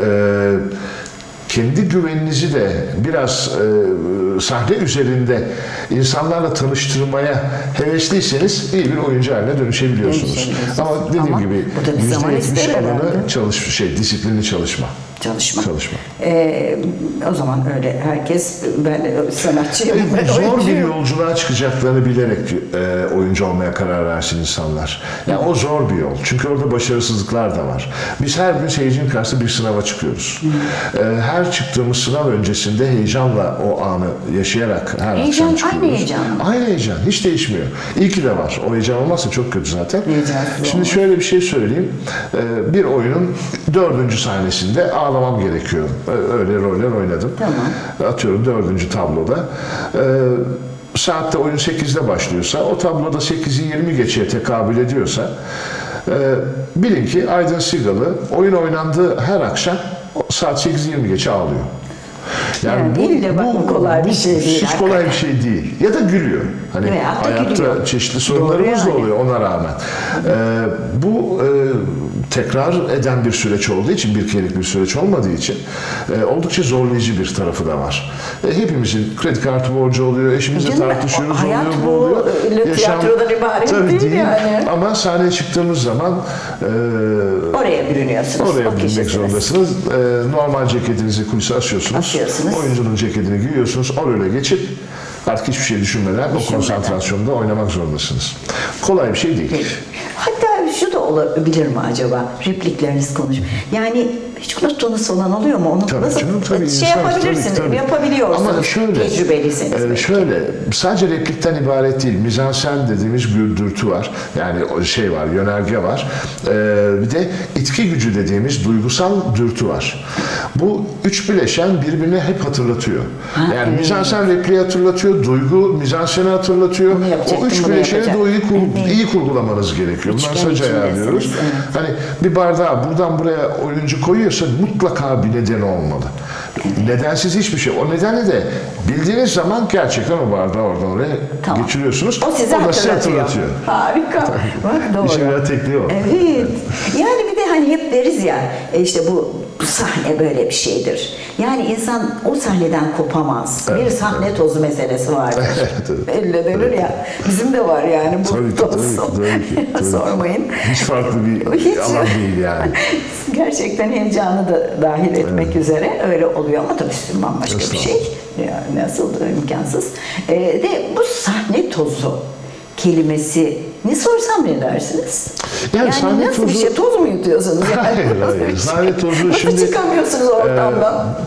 kendi güveninizi de biraz sahne üzerinde insanlarla tanıştırmaya hevesliyseniz iyi bir oyuncu haline dönüşebiliyorsunuz. Dönüşebiliyorsunuz. Ama dediğim Ama gibi bu da bir zaman %70 ister alanı herhalde. disiplinli çalışma. Çalışma. Çalışma. O zaman öyle herkes ben sanatçıyım, ben Zor bir oyuncuyum. yolculuğa çıkacaklarını bilerek oyuncu olmaya karar versin insanlar. Yani o zor bir yol. Çünkü orada başarısızlıklar da var. Biz her gün seyircinin karşısında bir sınava çıkıyoruz. Her çıktığımız sınav öncesinde heyecanla o anı yaşayarak her Heyecan, akşam çıkıyoruz. aynı heyecan mı? Aynı heyecan. Hiç değişmiyor. İyi ki de var. O heyecan olmazsa çok kötü zaten. Heyecansız Şimdi olmaz. şöyle bir şey söyleyeyim. Bir oyunun 4. sahnesinde ağlamam gerekiyor. Öyle roller oynadım. Tamam. Atıyorum 4. tabloda. Saatte oyun 8'de başlıyorsa, o tabloda 8'i 20 geçeye tekabül ediyorsa, bilin ki Aydın Sigalı oyun oynandığı her akşam saat 8'i 20 geçe ağlıyor. Yani ille bakma kolay bir şey değil, Hiç kolay bir şey değil. Ya da gülüyor. Hani Veyahut da hayatta gülüyor. çeşitli sorunlarımız da Doğru yani. oluyor ona rağmen. Bu tekrar eden bir süreç olduğu için, bir kerelik bir süreç olmadığı için oldukça zorlayıcı bir tarafı da var. Hepimizin kredi kartı borcu oluyor, eşimizle Canım, tartışıyoruz, hayat oluyor, bu, oluyor. öyle tiyatrodan ibaret tabii değil yani. Ama sahneye çıktığımız zaman Oraya bürünüyorsunuz. oraya o binmek kişisiniz. zorundasınız. Normal ceketinizi kulise asıyorsunuz. Asıyorsunuz. Oyuncunun ceketini giyiyorsunuz. O role geçip artık hiçbir şey düşünmeden o konsantrasyonda oynamak zorundasınız. Kolay bir şey değil. Hatta şu da olabilir mi acaba? Replikleriniz konuş. Yani hiç unuttuğunuz olan oluyor mu? Onu Tabii nasıl canım, tabii şey insan, yapabilirsiniz, tabii. yapabiliyorsunuz. Ama şöyle, Tecrübelisiniz. belki. şöyle, sadece replikten ibaret değil. Mizansen dediğimiz bir dürtü var. Yani o şey var, yönerge var. Bir de itki gücü dediğimiz duygusal dürtü var. Bu üç bileşen birbirini hep hatırlatıyor. Yani evet. mizansen repliği hatırlatıyor, duygu mizanseni hatırlatıyor. Bunu yapacaktım, O üç bunu bileşeni yapacaktım. iyi kurgulamanız gerekiyor. Bundan Üçgen saç ayarlıyoruz. içindesiniz, evet. Hani bir bardağı buradan buraya oyuncu koyuyorsa mutlaka bir nedeni olmalı. Nedensiz hiçbir şey. O nedeni de bildiğiniz zaman gerçekten o bardağı oradan oraya geçiriyorsunuz. O size da size hatırlatıyor. Harika. Bak doğru. İşin biraz tekniği o. Evet. Yani bir de hani hep deriz ya işte bu sahne böyle bir şeydir. Yani insan o sahneden kopamaz. Bir sahne tozu meselesi vardır. Evet. Elle denir ya. Bizim de var yani bu Tabii ki, toz. tabii ki. Sormayın. Hiç farklı bir Hiç. alan değil yani. Gerçekten heyecanı da dahil etmek üzere öyle oluyor ama tabii bambaşka bir şey. Yani nasıl imkansız. De bu sahne tozu kelimesi ne sorsam ne dersiniz? Yani sahne nasıl bir tozu- şey? Toz mu yutuyorsunuz? Yani? Hayır, hayır. Sahne tozu Nasıl şimdi, çıkamıyorsunuz ortamdan?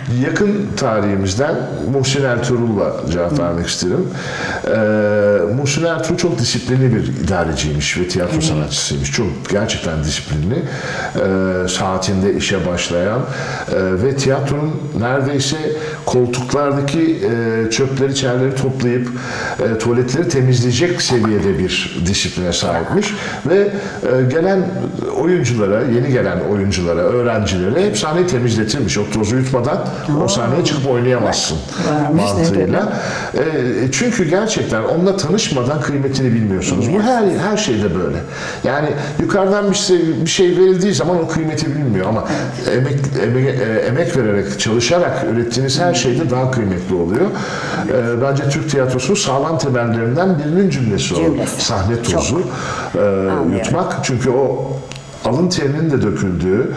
Yakın tarihimizden Muhsin Ertuğrul'la cevap vermek isterim. Muhsin Ertuğrul çok disiplinli bir idareciymiş ve tiyatro sanatçısıymış. Çok gerçekten disiplinli. Saatinde işe başlayan ve tiyatronun neredeyse koltuklardaki çöpleri, çerleri toplayıp tuvaletleri temizleyecek seviyede bir disipline sahipmiş. Ve gelen oyunculara, yeni gelen oyunculara, öğrencilere hep sahneyi temizletirmiş. O tozu yutmadan o sahneye çıkıp oynayamazsın mantığıyla. Çünkü gerçekten onunla tanışmadan kıymetini bilmiyorsunuz. Bu her şeyde böyle. Yani yukarıdan bir şey verildiği zaman o kıymeti bilmiyor ama emek vererek, çalışarak ürettiğiniz her şeyde daha kıymetli oluyor. Bence Türk tiyatrosunun sağlam temellerinden birinin cümlesi o. Sahne tozu yutmak. Çünkü o alın terinin de döküldüğü,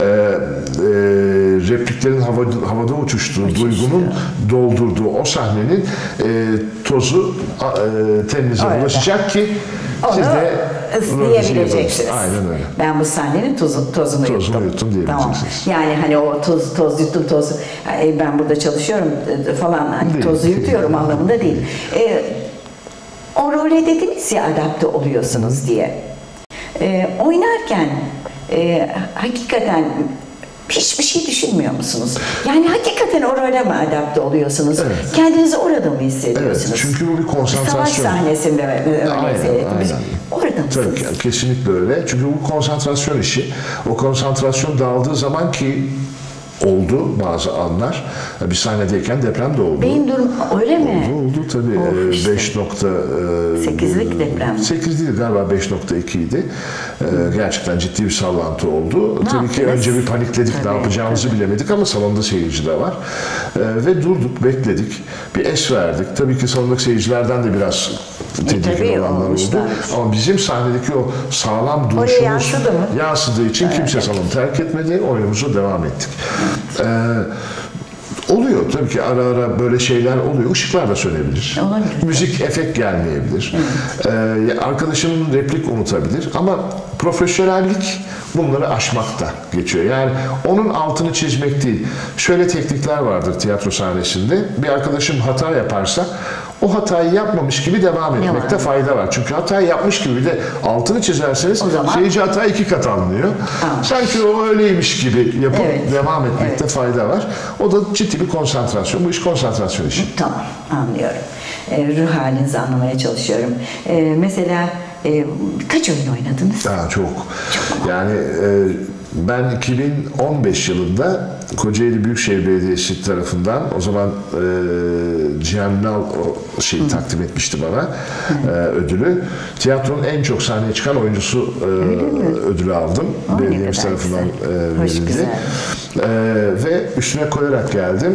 repliklerin havada uçuştuğu, duygunun doldurduğu o sahnenin tozu teninize bulaşacak ki siz de diyebileceksiniz. Aynen öyle. Ben bu sahnenin tozunu yuttum diyebileceksiniz. Tamam. Yani hani o toz yuttum ben burada çalışıyorum falan hani tozu yutuyorum anlamında değil. O role dediniz ya adapte oluyorsunuz diye. Oynarken hakikaten hiçbir şey düşünmüyor musunuz? Yani hakikaten o role mi adapte oluyorsunuz? Evet. Kendinizi orada mı hissediyorsunuz? Evet, çünkü bu bir konsantrasyon. Savaş sahnesinde aynen. Orada mısınız? Tabii, kesinlikle öyle. Çünkü bu konsantrasyon işi. O konsantrasyon dağıldığı zaman ki oldu bazı anlar. Bir sahnedeyken deprem de oldu. Beyin durum öyle mi? Oldu tabii. İşte. 8'lik deprem. 8 değil galiba 5.2 idi. Gerçekten ciddi bir sallantı oldu. Tabii ki önce bir panikledik. Ne yapacağımızı bilemedik ama salonda seyirci de var. Ve durduk, bekledik. Bir es verdik. Tabii ki salondaki seyircilerden de biraz tedirgin olanlar oldu. Ama bizim sahnedeki o sağlam duruşumuz yansıdığı için kimse salonu terk etmedi. Oyunumuza devam ettik. Oluyor tabii ki ara böyle şeyler oluyor. Işıklar da sönebilir. Müzik efekt gelmeyebilir. Arkadaşının replik unutabilir. Ama profesyonellik bunları aşmakta geçiyor. Yani onun altını çizmek değil. Şöyle teknikler vardır tiyatro sahnesinde. Bir arkadaşım hata yaparsa o hatayı yapmamış gibi devam etmekte fayda var. Çünkü hatayı yapmış gibi de altını çizerseniz seyirci hatayı 2 kat anlıyor. Sanki o öyleymiş gibi yapıp devam etmekte fayda var. O da ciddi bir konsantrasyon. Bu iş konsantrasyon işi. Tamam, anlıyorum. Ruh halinizi anlamaya çalışıyorum. Mesela kaç oyun oynadınız? Çok. Yani ben 2015 yılında Kocaeli Büyükşehir Belediyesi tarafından o zaman Cihan Ünal şeyi takdim etmişti bana ödülü. Tiyatronun en çok sahneye çıkan oyuncusu ödülü aldım. Belediyemiz tarafından verildi. Ve üstüne koyarak geldim.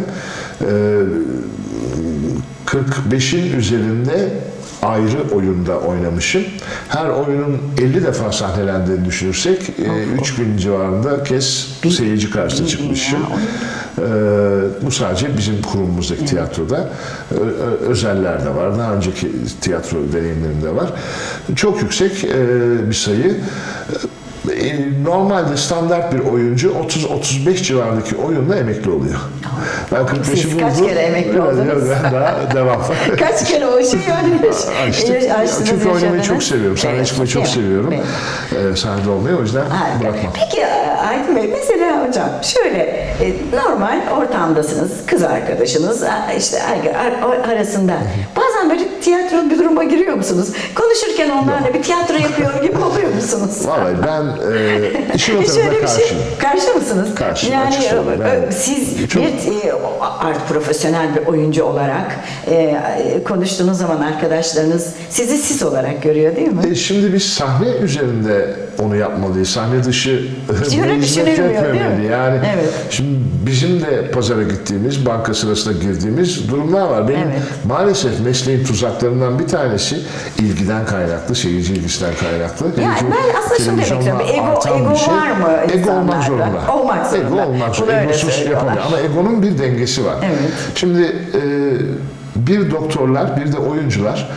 45'in üzerinde ayrı oyunda oynamışım. Her oyunun 50 defa sahnelendiğini düşünürsek 3000 civarında kez seyirci karşısına çıkmışım. Bu sadece bizim kurumumuzdaki tiyatroda. Özeller de var. Daha önceki tiyatro deneyimlerimde var. Çok yüksek bir sayı. Normalde standart bir oyuncu 30-35 civarındaki oyunla emekli oluyor. Ben 45'i buldum. Kaç kere emekli oldunuz? Daha devam. Kaç kere o şey Çünkü oynamayı çok seviyorum. Sahneye çıkmayı çok seviyorum. Sahnede olmayı o yüzden bırakmam. Peki Aydın Bey, mesela hocam şöyle normal ortamdasınız, kız arkadaşınız işte arasında bazen böyle tiyatro bir duruma giriyor musunuz? Konuşurken onlarla bir tiyatro yapıyor gibi oluyor musunuz? Vallahi ben işin o tarafına karşıyım. Karşı mısınız? Karşı. Yani siz bir art profesyonel bir oyuncu olarak konuştuğunuz zaman arkadaşlarınız sizi siz olarak görüyor değil mi? Şimdi biz sahne üzerinde onu yapmalıyız. Sahne dışı hizmet etmemeli. Yani şimdi bizim de pazara gittiğimiz, banka sırasında girdiğimiz durumlar var. Benim maalesef mesleğin tuzaklarından bir tanesi ilgiden kaynaklı, seyirci ilgisinden kaynaklı. Yani ben aslında şunu demek istiyorum. Ego var mı? Ego olmak zorunda. Olmak zorunda. Ego olmak zorunda. Egosuz yapamıyor. Ama egonun bir dengesi var. Şimdi bir doktorlar, bir de oyuncular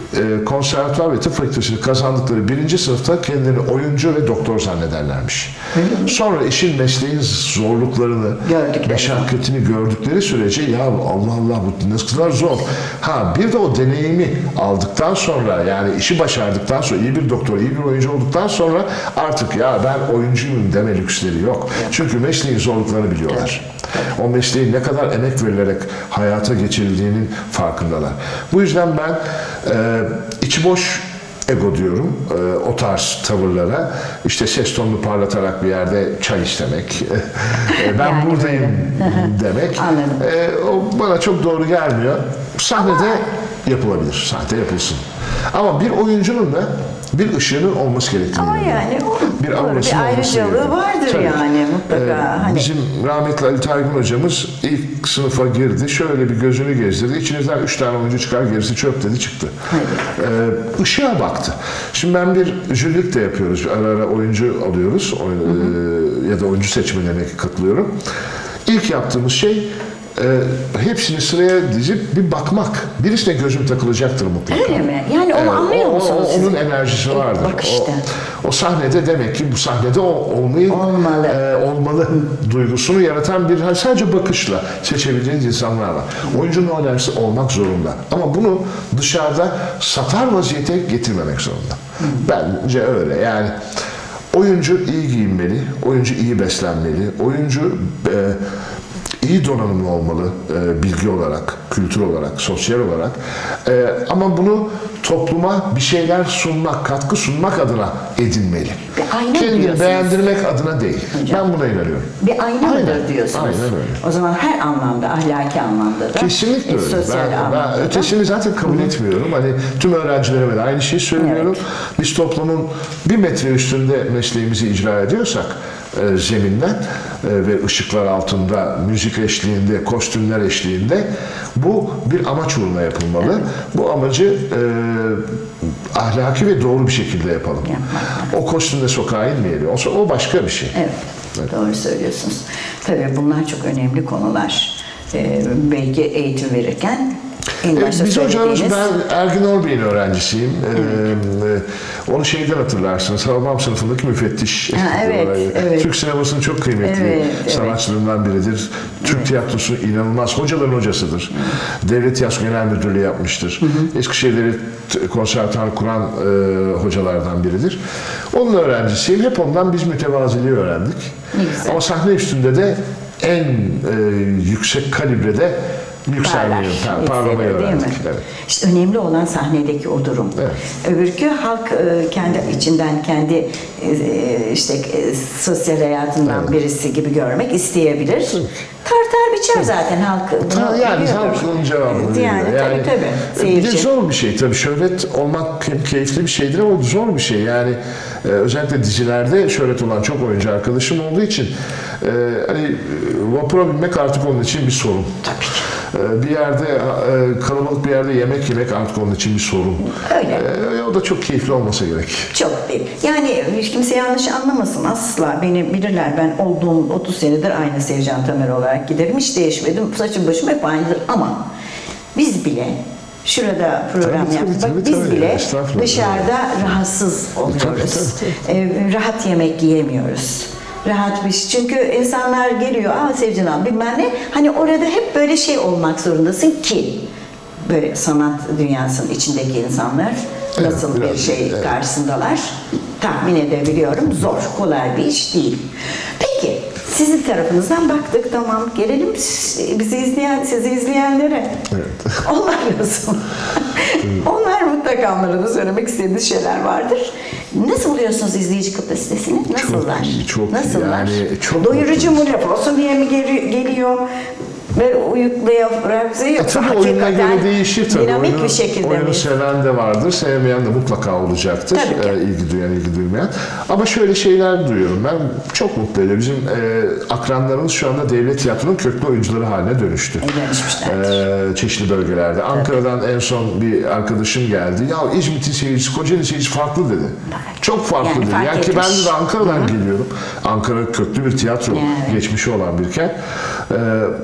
konservatuvar ve tıp fakültesini kazandıkları birinci sınıfta kendilerini oyuncu ve doktor zannederlermiş. Sonra işin mesleğin zorluklarını, meşakkatini gördükleri sürece ya Allah Allah bu ne kadar zor. Ha bir de o deneyimi aldıktan sonra yani işi başardıktan sonra iyi bir doktor, iyi bir oyuncu olduktan sonra artık ya ben oyuncuyum deme lüksleri yok. Çünkü mesleğin zorluklarını biliyorlar. O mesleğin ne kadar emek verilerek hayata geçirildiğinin farkındalar. Bu yüzden ben içi boş ego diyorum o tarz tavırlara. İşte ses tonunu parlatarak bir yerde çay istemek, ben yani buradayım demek. O bana çok doğru gelmiyor. Sahnede yapılabilir, sahte yapılsın. Ama bir oyuncunun da bir ışığının olması gerektiğini. Ama yani bir ayrıcalığı vardır tabii. Yani mutlaka. Hani... Bizim rahmetli Ali Taygın hocamız ilk sınıfa girdi. Şöyle bir gözünü gezdirdi. İçinizden 3 tane oyuncu çıkar gerisi çöp dedi çıktı. Işığa baktı. Şimdi ben bir jürilik de yapıyoruz. Ara ara oyuncu alıyoruz. Ya da oyuncu seçmelerine katılıyorum. İlk yaptığımız şey hepsini sıraya dizip bir bakmak. Birisine gözüm takılacaktır mutlaka. Öyle mi? Yani onu anlıyor musunuz? Onun enerjisi vardır. Bak işte. O sahnede demek ki bu sahnede olmalı duygusunu yaratan bir sadece bakışla seçebileceğiniz insanlar var. Oyuncunun o enerjisi olmak zorunda. Ama bunu dışarıda satar vaziyete getirmemek zorunda. Bence öyle. Yani oyuncu iyi giyinmeli, oyuncu iyi beslenmeli, oyuncu iyi donanımlı olmalı bilgi olarak, kültür olarak, sosyal olarak. Ama bunu topluma bir şeyler sunmak, katkı sunmak adına edinmeli. Kendini beğendirmek adına değil. Hocam, ben buna inanıyorum. Bir ayna mıdır diyorsunuz? Aynen öyle. O zaman her anlamda, ahlaki anlamda da. Kesinlikle öyle. Sosyal anlamda ben ötesini zaten kabul etmiyorum. Hani tüm öğrencilerime de aynı şeyi söylüyorum. Evet. Biz toplumun 1 metre üstünde mesleğimizi icra ediyorsak zeminden ve ışıklar altında, müzik eşliğinde, kostümler eşliğinde bu bir amaç uğruna yapılmalı. Evet. Bu amacı ahlaki ve doğru bir şekilde yapalım. O kostümle sokağa inmeyelim. O başka bir şey. Evet. Evet. Doğru söylüyorsunuz. Tabii bunlar çok önemli konular. Belki eğitim verirken biz hocamız, ben Ergin Orbey'in öğrencisiyim. Onu şeyden hatırlarsınız. Hababam sınıfındaki müfettiş. Evet. Türk sinemasının çok kıymetli sanatçılarından biridir. Türk tiyatrosu inanılmaz. Hocaların hocasıdır. Devlet Tiyatro Genel Müdürlüğü yapmıştır. Eskişehir'de konservatuar kuran hocalardan biridir. Onun öğrencisiyim. Hep ondan biz mütevaziliği öğrendik. Ama sahne üstünde de en yüksek kalibrede yükselmeyi, parlamayı öğrendik. Evet. İşte önemli olan sahnedeki o durum. Evet. Öbürkü halk kendi içinden, kendi sosyal hayatından birisi gibi görmek isteyebilir. Evet. Tartar biçer zaten halk. Yani halkın cevabını yani tabii. Bir de zor bir şey tabii. Şöhret olmak keyifli bir şeydir ama zor bir şey. Yani özellikle dizilerde şöhret olan çok oyuncu arkadaşım olduğu için hani vapura binmek artık onun için bir sorun. Tabii ki. Bir yerde kalabalık bir yerde yemek yemek artık onun için bir sorun. Öyle. O da çok keyifli olmasa gerek. Çok değil. Yani hiç kimse yanlış anlamasın asla. Beni bilirler. Ben olduğum 30 senedir aynı Sevcan Tamer olarak giderim. Hiç değişmedim. Saçım başım hep aynıdır ama biz bile şurada program yaptık. Biz bile dışarıda rahatsız oluyoruz. Rahat yemek yiyemiyoruz. Rahat bir şey. Çünkü insanlar geliyor, Sevcan abi bilmem ne. Hani orada hep böyle şey olmak zorundasın ki böyle sanat dünyasının içindeki insanlar nasıl bir şey karşısındalar tahmin edebiliyorum. Zor, kolay bir iş değil. Peki, sizin tarafınızdan baktık, tamam. Gelelim sizi izleyenlere. Evet. Onlar nasıl? Onlar mutlaka onlara da söylemek istediğiniz şeyler vardır. Nasıl buluyorsunuz izleyici kapasitesini? Nasıllar? Çok Nasıllar? Yani çok doyurucu mu, laf olsun diye mi geliyor? Ve uyuklayarak yoksa tabii oyuna göre değişir tabii. Dinamik bir şekilde oyunu seven de vardır, sevmeyen de mutlaka olacaktır. İlgi duyan, ilgi duymayan. Ama şöyle şeyler duyuyorum. Ben çok mutlu ediyorum. Bizim akranlarımız şu anda devlet tiyatronun köklü oyuncuları haline dönüştü. Çeşitli bölgelerde. Ankara'dan en son bir arkadaşım geldi. Ya İzmit'in seyircisi, Kocaeli seyircisi farklı dedi. Çok farklı dedi. Yani ki ben de Ankara'dan geliyorum. Ankara köklü bir tiyatro geçmişi olan bir kent. Ama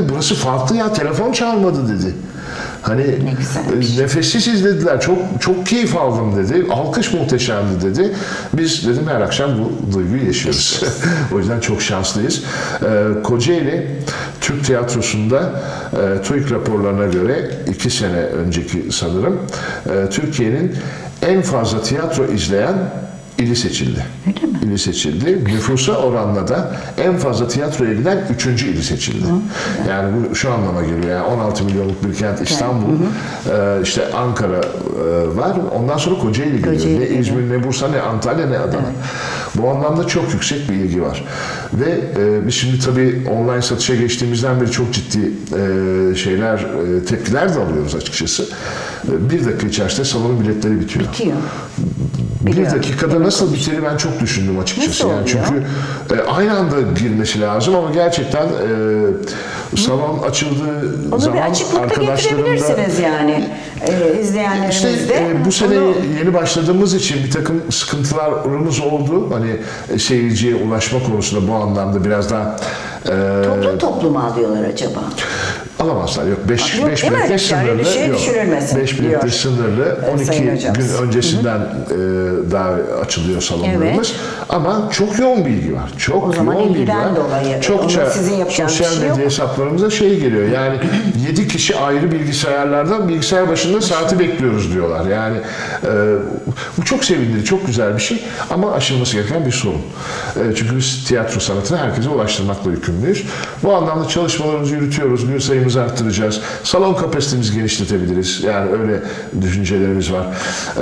burası farklı ya, telefon çalmadı dedi. Hani nefessiz izlediler. Çok keyif aldım dedi. Alkış muhteşemdi dedi. Biz dedim her akşam bu duyguyu yaşıyoruz. O yüzden çok şanslıyız. Kocaeli Türk Tiyatrosu'nda TÜİK raporlarına göre 2 sene önceki sanırım Türkiye'nin en fazla tiyatro izleyen ili seçildi. Öyle mi? İli seçildi. Nüfusa oranla da en fazla tiyatroya giden 3. ili seçildi. Yani bu şu anlama geliyor. Yani 16 milyonluk bir kent İstanbul, işte Ankara var. Ondan sonra Kocaeli geliyor. Ne İzmir, ne Bursa, ne Antalya, ne Adana. Bu anlamda çok yüksek bir ilgi var. Ve biz şimdi tabii online satışa geçtiğimizden beri çok ciddi tepkiler de alıyoruz açıkçası. 1 dakika içerisinde salonun biletleri bitiyor. Bitiyor. 1 dakikada nasıl biteri ben çok düşündüm açıkçası. Nasıl Yani çünkü aynı anda girmesi lazım ama gerçekten salon açıldığı Onu zaman bir açıklıkta arkadaşlarımla getirebilirsiniz yani izleyenlerimiz işte de. bu sene yeni başladığımız için bir takım sıkıntılarımız oldu. Hani seyirciye ulaşma konusunda bu anlamda biraz daha Toplum alıyorlar acaba? alamazlar. Yok 5 Yok, değil mi? biletle Yani sınırlı. öyle şey düşünülmesin 5 biletle diyor. sınırlı. 12 Sayın hocam. gün öncesinden daha açılıyor salonlarımız. Ama çok yoğun bilgi var. Çok O zaman yoğun bilgi ilgiden var. dolayı. Çokça Onun sizin yapacağınız sosyal bir şey medya yok. hesaplarımıza geliyor. Yani 7 kişi ayrı bilgisayarlardan bilgisayar başında saati bekliyoruz diyorlar. Yani bu çok sevindirici, çok güzel bir şey ama aşılması gereken bir sorun. Çünkü biz tiyatro sanatını herkese ulaştırmakla yükümlüyüz. Bu anlamda çalışmalarımızı yürütüyoruz. Gün sayımızı arttıracağız. Salon kapasitemizi genişletebiliriz. Yani öyle düşüncelerimiz var.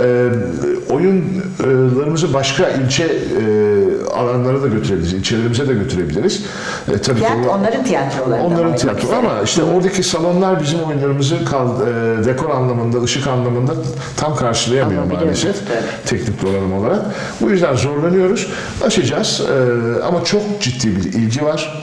Oyunlarımızı başka ilçe alanlara da götürebiliriz. İlçelerimize de götürebiliriz. Tabii Onların tiyatrolarında. onların tiyatro ama işte oradaki salonlar bizim oyunlarımızı dekor anlamında, ışık anlamında tam karşılayamıyor maalesef. Teknik donanım olarak. Bu yüzden zorlanıyoruz. Aşacağız. Ama çok ciddi bir ilgi var.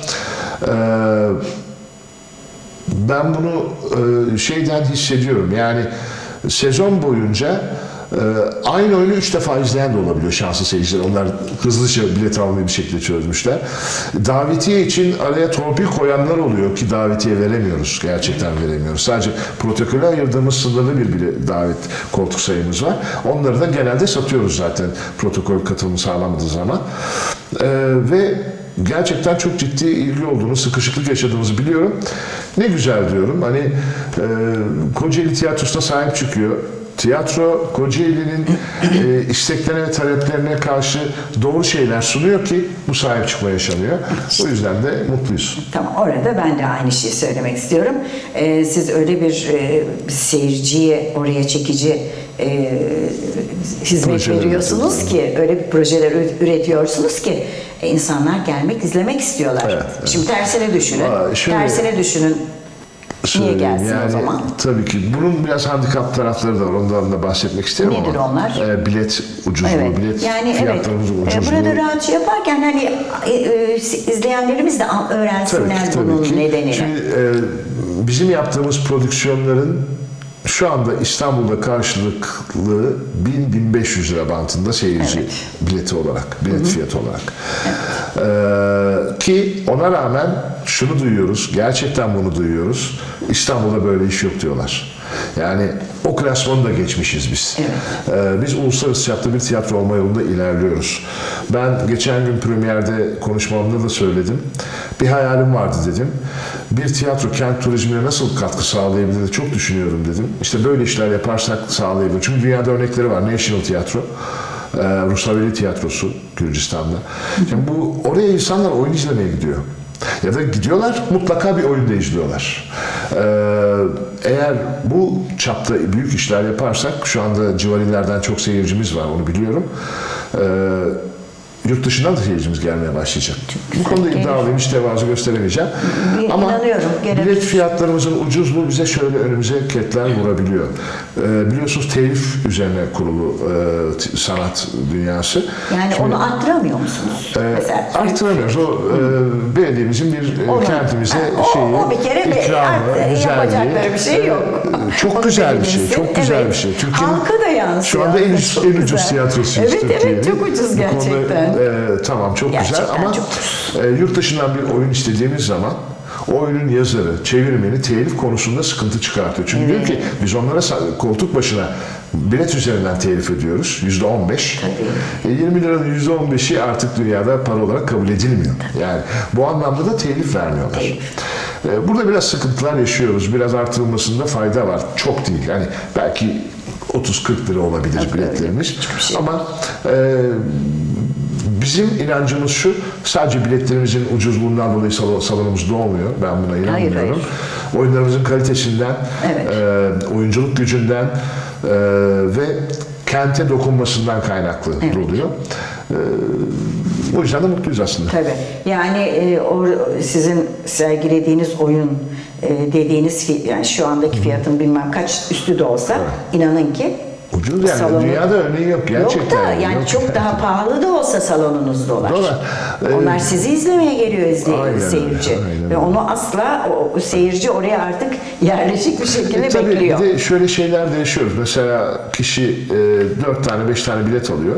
Ben bunu hissediyorum. Yani sezon boyunca aynı oyunu 3 defa izleyen de olabiliyor şanslı seyirciler. Onlar hızlıca bilet almayı bir şekilde çözmüşler. Davetiye için araya torpil koyanlar oluyor ki davetiye veremiyoruz. Gerçekten veremiyoruz. Sadece protokole ayırdığımız sınırlı bir davet koltuk sayımız var. Onları da genelde satıyoruz zaten protokol katılımı sağlamadığı zaman. Ve gerçekten çok ciddi ilgi olduğunu, sıkışıklık yaşadığımızı biliyorum. Ne güzel diyorum. Hani Kocaeli Tiyatrosu'na sahip çıkıyor. Tiyatro Kocaeli'nin isteklerine ve taleplerine karşı doğru şeyler sunuyor ki bu sahip çıkma yaşanıyor. O yüzden de mutluyuz. Tamam, orada ben de aynı şeyi söylemek istiyorum. Siz öyle bir seyirciye oraya çekici hizmet Projeler veriyorsunuz ki, öyle bir projeler üretiyorsunuz ki insanlar gelmek, izlemek istiyorlar. Evet. Şimdi tersine düşünün. Şöyle- Tersine düşünün. Niye gelsin o zaman? Tabii ki. Bunun biraz handikap tarafları da var. Ondan da bahsetmek isterim ama. Nedir onlar? Bilet ucuzluğu, Evet. bilet Yani fiyatlarımızın ucuzluğu. Burada rahatça yaparken hani izleyenlerimiz de öğrensinler bunun nedenini. Şimdi bizim yaptığımız prodüksiyonların şu anda İstanbul'da karşılıklı 1000-1500 lira bantında seyirci bileti olarak, bilet fiyatı olarak. Ki ona rağmen şunu duyuyoruz, gerçekten bunu duyuyoruz. İstanbul'da böyle iş yok diyorlar. Yani o klasmanı da geçmişiz biz. Biz uluslararası çapta bir tiyatro olma yolunda ilerliyoruz. Ben geçen gün premierde konuşmamda da söyledim. Bir hayalim vardı dedim. Bir tiyatro kent turizmine nasıl katkı sağlayabilir çok düşünüyorum dedim. İşte böyle işler yaparsak sağlayabilir. Çünkü dünyada örnekleri var. National Tiyatro. Ruslaveli Tiyatrosu Gürcistan'da. Şimdi oraya insanlar oyun izlemeye gidiyor. Ya da gidiyorlar mutlaka bir oyunda izliyorlar. Eğer bu çapta büyük işler yaparsak şu anda civarlardan çok seyircimiz var onu biliyorum. Yurt dışından da seyircimiz gelmeye başlayacak. Bu konuda iddialıyım, hiç tevazu gösteremeyeceğim. Ama bilet fiyatlarımızın ucuzluğu bize şöyle önümüze ketler vurabiliyor. Biliyorsunuz telif üzerine kurulu sanat dünyası. Yani onu arttıramıyor musunuz? Arttıramıyoruz. O belediyemizin bir kentimize o bir kere ikramı, güzelliği. Yapacakları bir şey yok. Çok güzel bir şey. Çok güzel bir şey. Halka da yansıyor. Şu anda en ucuz tiyatrosuyuz Türkiye'nin. Evet, çok ucuz gerçekten. Tamam çok Gerçekten güzel ama çok yurt dışından bir oyun istediğimiz zaman o oyunun yazarı, çevirmeni telif konusunda sıkıntı çıkartıyor. Çünkü diyor ki biz onlara koltuk başına bilet üzerinden telif ediyoruz. %15. 20 liranın %15'i artık dünyada para olarak kabul edilmiyor. Yani bu anlamda da telif vermiyorlar. Burada biraz sıkıntılar yaşıyoruz. Biraz artırılmasında fayda var. Çok değil. Yani belki 30-40 lira olabilir biletlerimiz. Ama bizim inancımız şu, sadece biletlerimizin ucuzluğundan dolayı salonumuz dolmuyor. Ben buna inanmıyorum. Oyunlarımızın kalitesinden, oyunculuk gücünden ve kente dokunmasından kaynaklı oluyor. O yüzden de mutluyuz aslında. Tabii. Yani sizin sergilediğiniz oyun dediğiniz yani şu andaki fiyatın bilmem kaç üstü de olsa inanın ki ucuz yani. Salonu, dünyada örneği yok gerçekten. Yok da yani yok. Çok daha pahalı da olsa salonunuz dolar. Dolar. Onlar sizi izlemeye geliyor seyirci. Aynen. Ve onu asla o seyirci oraya artık yerleşik bir şekilde tabii bekliyor. Bir de şöyle şeyler de yaşıyoruz. Mesela kişi 4 tane 5 tane bilet alıyor.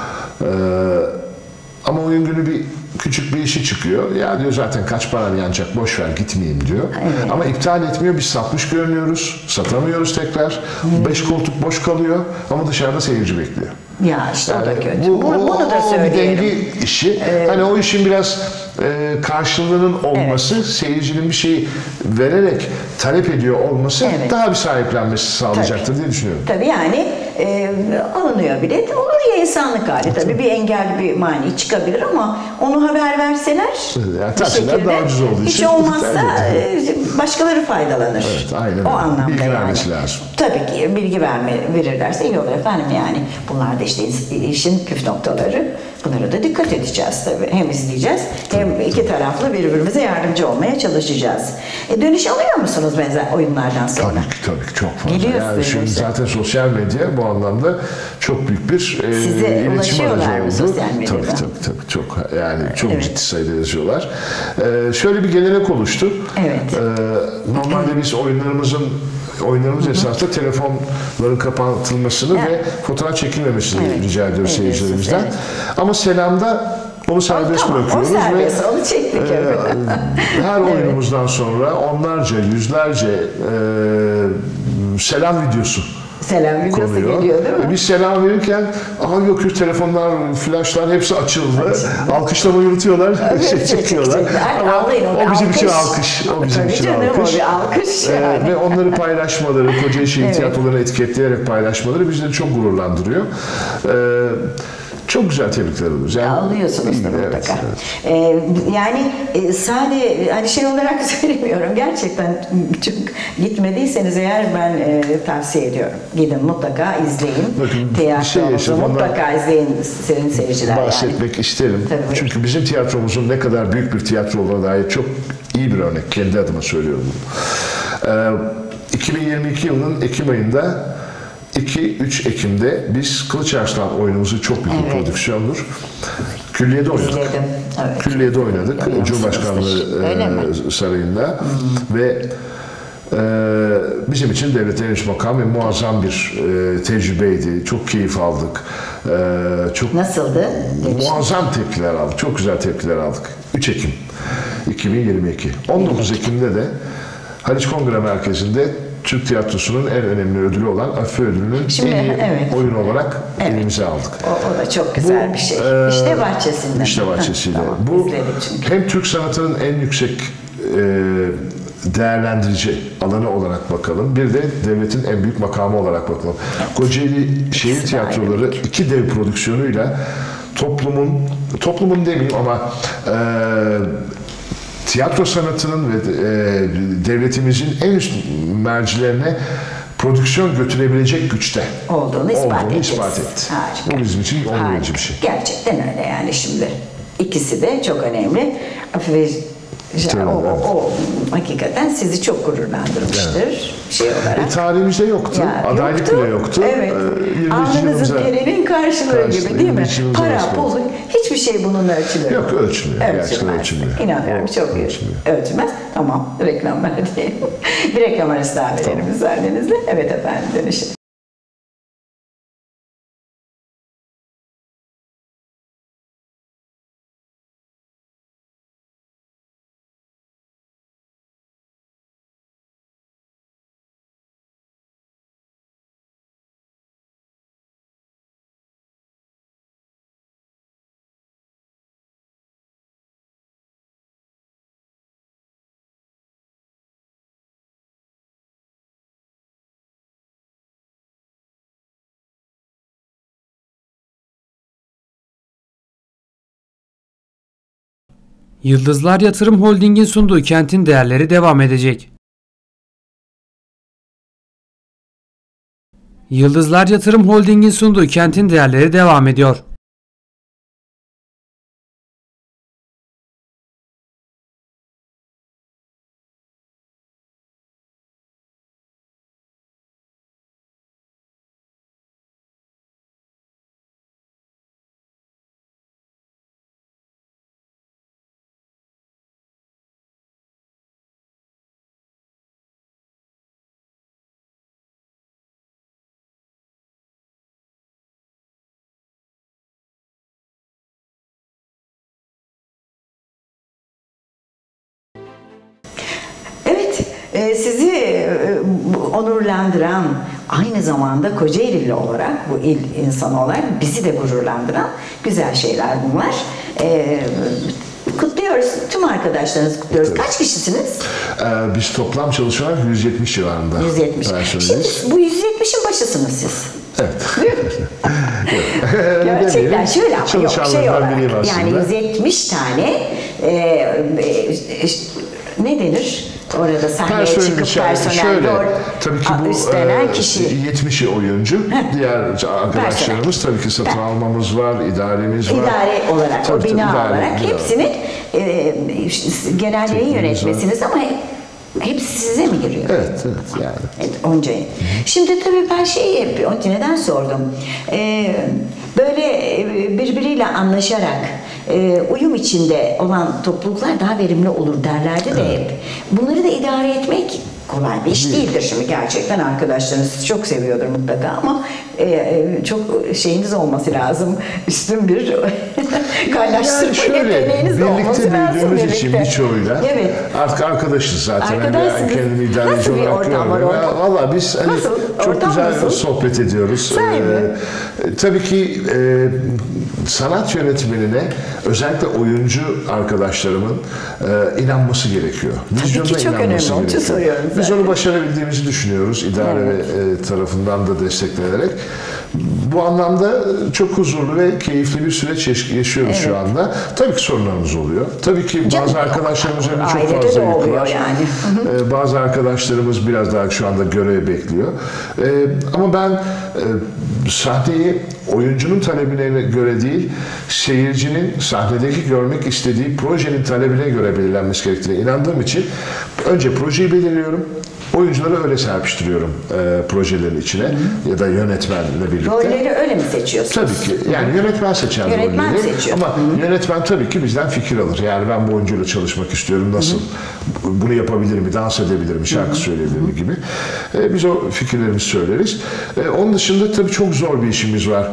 Ama oyun günü küçük bir işi çıkıyor. Ya diyor zaten kaç param yanacak, boş ver gitmeyeyim diyor. Evet. Ama iptal etmiyor. Biz satmış görünüyoruz. Satamıyoruz tekrar. 5 koltuk boş kalıyor. Ama dışarıda seyirci bekliyor. Ya işte o da kötü. Bunu da söyleyelim. Bir denge işi. Hani o işin biraz karşılığının olması, seyircinin bir şeyi vererek talep ediyor olması daha bir sahiplenmesi sağlayacaktır diye düşünüyorum. Tabii yani alınıyor bilet. Olur ya insanlık hali. Tabii bir engel, bir mani çıkabilir ama onu haber verseler yani taksiler daha ucuz olduğu için. Hiç olmazsa başkaları faydalanır. Evet, aynen. O anlamda bilgi yani. vermesi lazım. Tabii ki bilgi verirlerse iyi olur efendim yani. Bunlar da işte işin püf noktaları. Bunlara da dikkat edeceğiz tabii. Hem izleyeceğiz hem iki taraflı birbirimize yardımcı olmaya çalışacağız. Dönüş alıyor musunuz benzer oyunlardan sonra? Tabii ki çok fazla. Geliyor yani şimdi zaten sosyal medya bu anlamda çok büyük bir size iletişim aracı oldu. sosyal medyada? Tabii çok yani çok ciddi sayıda yazıyorlar. Şöyle bir gelenek oluştu. Normalde biz oyunlarımız esasında telefonların kapatılmasını ve fotoğraf çekilmemesini rica ediyoruz seyircilerimizden. Ama Selam'da onu serbest bırakıyoruz. O serbest, onu çektik. Her oyunumuzdan sonra onlarca, yüzlerce selam videosu geliyor değil mi? Biz selam verirken yok telefonlar, flashlar hepsi açıldı. Alkışlamayı unutuyorlar. Çekiyorlar. Ama o bizim için alkış. O bizim için alkış. O bir alkış yani. Ve onları paylaşmaları, Kocaeli Şehir Tiyatroları'nı etiketleyerek paylaşmaları bizleri çok gururlandırıyor. Çok güzel tebrikler alıyoruz. Yani, alıyorsunuz da mutlaka. Yani sadece hani şey olarak söylemiyorum. Gerçekten çok gitmediyseniz eğer ben tavsiye ediyorum. Gidin mutlaka izleyin. Tiyatromuzu mutlaka izleyin senin seyirciler. Bahsetmek isterim. Tabii, çünkü bizim tiyatromuzun ne kadar büyük bir tiyatro olduğuna dair çok iyi bir örnek. Kendi adıma söylüyorum bunu. 2022 yılının Ekim ayında 2-3 Ekim'de biz Kılıç Arslan oyunumuzu çok büyük bir prodüksiyondur. Külliyede oynadık. Külliyede oynadık. Cumhurbaşkanlığı Sarayı'nda ve bizim için devletin en üst makam ve muazzam bir tecrübeydi. Çok keyif aldık. Nasıldı? Muazzam tepkiler aldık. Çok güzel tepkiler aldık. 3 Ekim 2022. 19 Ekim'de de Haliç Kongre Merkezi'nde Türk tiyatrosunun en önemli ödülü olan Afife Ödülü'nün en iyi oyun olarak elimize aldık. O da çok güzel bir şey. İşte bahçesinden. İşte bahçesiyle. Bu hem Türk sanatının en yüksek değerlendirici alanı olarak bakalım. Bir de devletin en büyük makamı olarak bakalım. Kocaeli Şehir Tiyatroları 2 dev prodüksiyonuyla toplumun demeyeyim ama tiyatro sanatının ve devletimizin en üst mercilerine prodüksiyon götürebilecek güçte olduğunu ispat etti. Bu bizim için onur verici bir şey. Gerçekten öyle yani şimdi. İkisi de çok önemli. O hakikaten sizi çok gururlandırmıştır şey olarak. Tarihimizde yoktu. Adaylık bile yoktu. Evet. Alnınızın terinin karşılığı gibi değil mi? Para, pul, hiçbir şey bununla ölçülüyor. Yok ölçülmüyor. Gerçekten ölçülmüyor. İnanıyorum çok ölçülmez. Tamam reklam diyelim. Bir reklam arası daha verelim müsaadenizle. Evet efendim dönüşelim. Yıldızlar Yatırım Holding'in sunduğu Kentin Değerleri devam edecek. Yıldızlar Yatırım Holding'in sunduğu Kentin Değerleri devam ediyor. Evet, sizi onurlandıran, aynı zamanda Kocaelili olarak, bu il insanı olarak bizi de gururlandıran güzel şeyler bunlar. Kutluyoruz, tüm arkadaşlarınızı kutluyoruz. Evet. Kaç kişisiniz? Biz toplam çalışarak 170 civarında. 170. Şimdi bu 170'in başısınız siz. Evet. Gerçekten şöyle ama yok şey olarak, biriyim aslında. yani 170 tane ne denir? Orada sahneye çıkıp personel rol tabii ki bu üstlenen kişi. 70'i oyuncu. Diğer arkadaşlarımız tabii ki satın almamız var, idaremiz var. İdare olarak, Tabii, o bina idare, olarak bina. hepsinin genel yayın yönetmesiniz ama hepsi size mi giriyor? Evet yani. Evet, onca. Şimdi tabii ben neden sordum? Böyle birbiriyle anlaşarak uyum içinde olan topluluklar daha verimli olur derlerdi de hep. Bunları da idare etmek kolay bir iş değildir şimdi gerçekten. Arkadaşlarınız çok seviyordur mutlaka ama çok şeyiniz olması lazım. Üstün bir kaynaştırma yeteneğiniz de olması lazım. Birlikte büyüdüğümüz için birçoğuyla artık arkadaşız zaten. Arkadaşsınız. Yani kendimi idareci Nasıl bir olarak ortam var görmüyorum. orada? Valla biz hani Nasıl? çok Ortam güzel nasıl? sohbet ediyoruz. Tabii ki sanat yönetmenine özellikle oyuncu arkadaşlarımın inanması gerekiyor. Tabii ki çok önemli. Onun için soruyorum Biz zaten. onu başarabildiğimizi düşünüyoruz. İdare ve tarafından da desteklenerek. Bu anlamda çok huzurlu ve keyifli bir süreç yaşıyoruz şu anda. Tabii ki sorunlarımız oluyor. Tabii ki bazı arkadaşlarımız üzerinde çok ailede fazla de yük oluyor var. yani. Bazı arkadaşlarımız biraz daha şu anda görev bekliyor. Ama ben sahneyi oyuncunun talebine göre değil, seyircinin sahnedeki görmek istediği projenin talebine göre belirlenmesi gerektiğine inandığım için önce projeyi belirliyorum. Oyuncuları öyle serpiştiriyorum projelerin içine ya da yönetmenle birlikte. Rolleri öyle mi seçiyorsunuz? Tabii ki. Yani yönetmen seçer Yönetmen rolleri. seçiyor. Ama yönetmen tabii ki bizden fikir alır. Yani ben bu oyuncuyla çalışmak istiyorum. Nasıl? Bunu yapabilir mi? Dans edebilir mi? Şarkı söyleyebilir mi? Gibi. Biz o fikirlerimizi söyleriz. Onun dışında tabii çok zor bir işimiz var.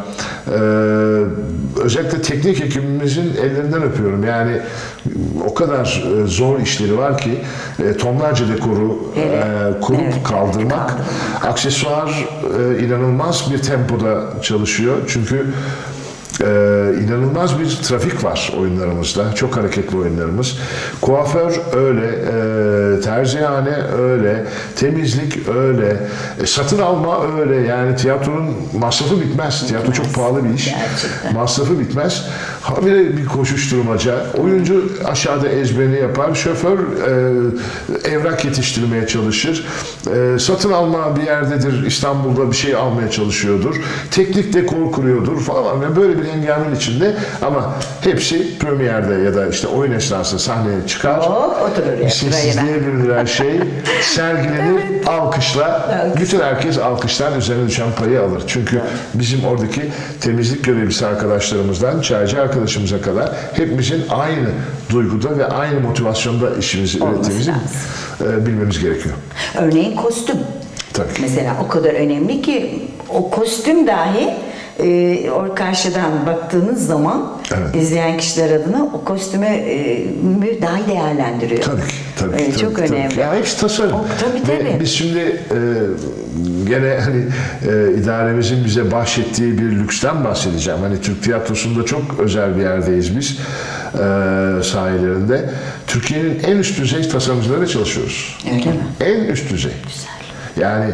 Özellikle teknik ekibimizin ellerinden öpüyorum. Yani o kadar zor işleri var ki tonlarca dekoru kurup kaldırmak. Aksesuar inanılmaz bir tempoda çalışıyor. Çünkü inanılmaz bir trafik var oyunlarımızda. Çok hareketli oyunlarımız. Kuaför öyle, terziyhane öyle, temizlik öyle, satın alma öyle. Yani tiyatronun masrafı bitmez. Tiyatro çok pahalı bir iş. Gerçekten. Masrafı bitmez. Habire bir koşuşturmaca. Oyuncu aşağıda ezberini yapar. Şoför evrak yetiştirmeye çalışır. Satın alma bir yerdedir. İstanbul'da bir şey almaya çalışıyordur. Teknik dekor kuruyordur falan. Ve böyle bir engelmin içinde ama hepsi premierde ya da işte oyun esnasında sahneye çıkar. Oturur ya. Sessizliğe bürünür şey. Sergilenir. Alkışla. Bütün herkes alkıştan üzerine düşen payı alır. Çünkü bizim oradaki temizlik görevlisi arkadaşlarımızdan çaycı arkadaşımıza kadar hepimizin aynı duyguda ve aynı motivasyonda işimizi ürettiğimizi bilmemiz gerekiyor. Örneğin kostüm. Tabii ki. Mesela o kadar önemli ki o kostüm dahi o karşıdan baktığınız zaman izleyen kişiler adına o kostümü dahi değerlendiriyor. Tabii ki. Tabii ki. Çok önemli. Tabii. Yani hepsi tasarım. Tabii. Biz şimdi gene hani idaremizin bize bahşettiği bir lüksten bahsedeceğim. Hani Türk tiyatrosunda çok özel bir yerdeyiz biz. Sahilerinde. Türkiye'nin en üst düzey tasarımcılarıyla çalışıyoruz. Öyle mi? En üst düzey. Güzel. Yani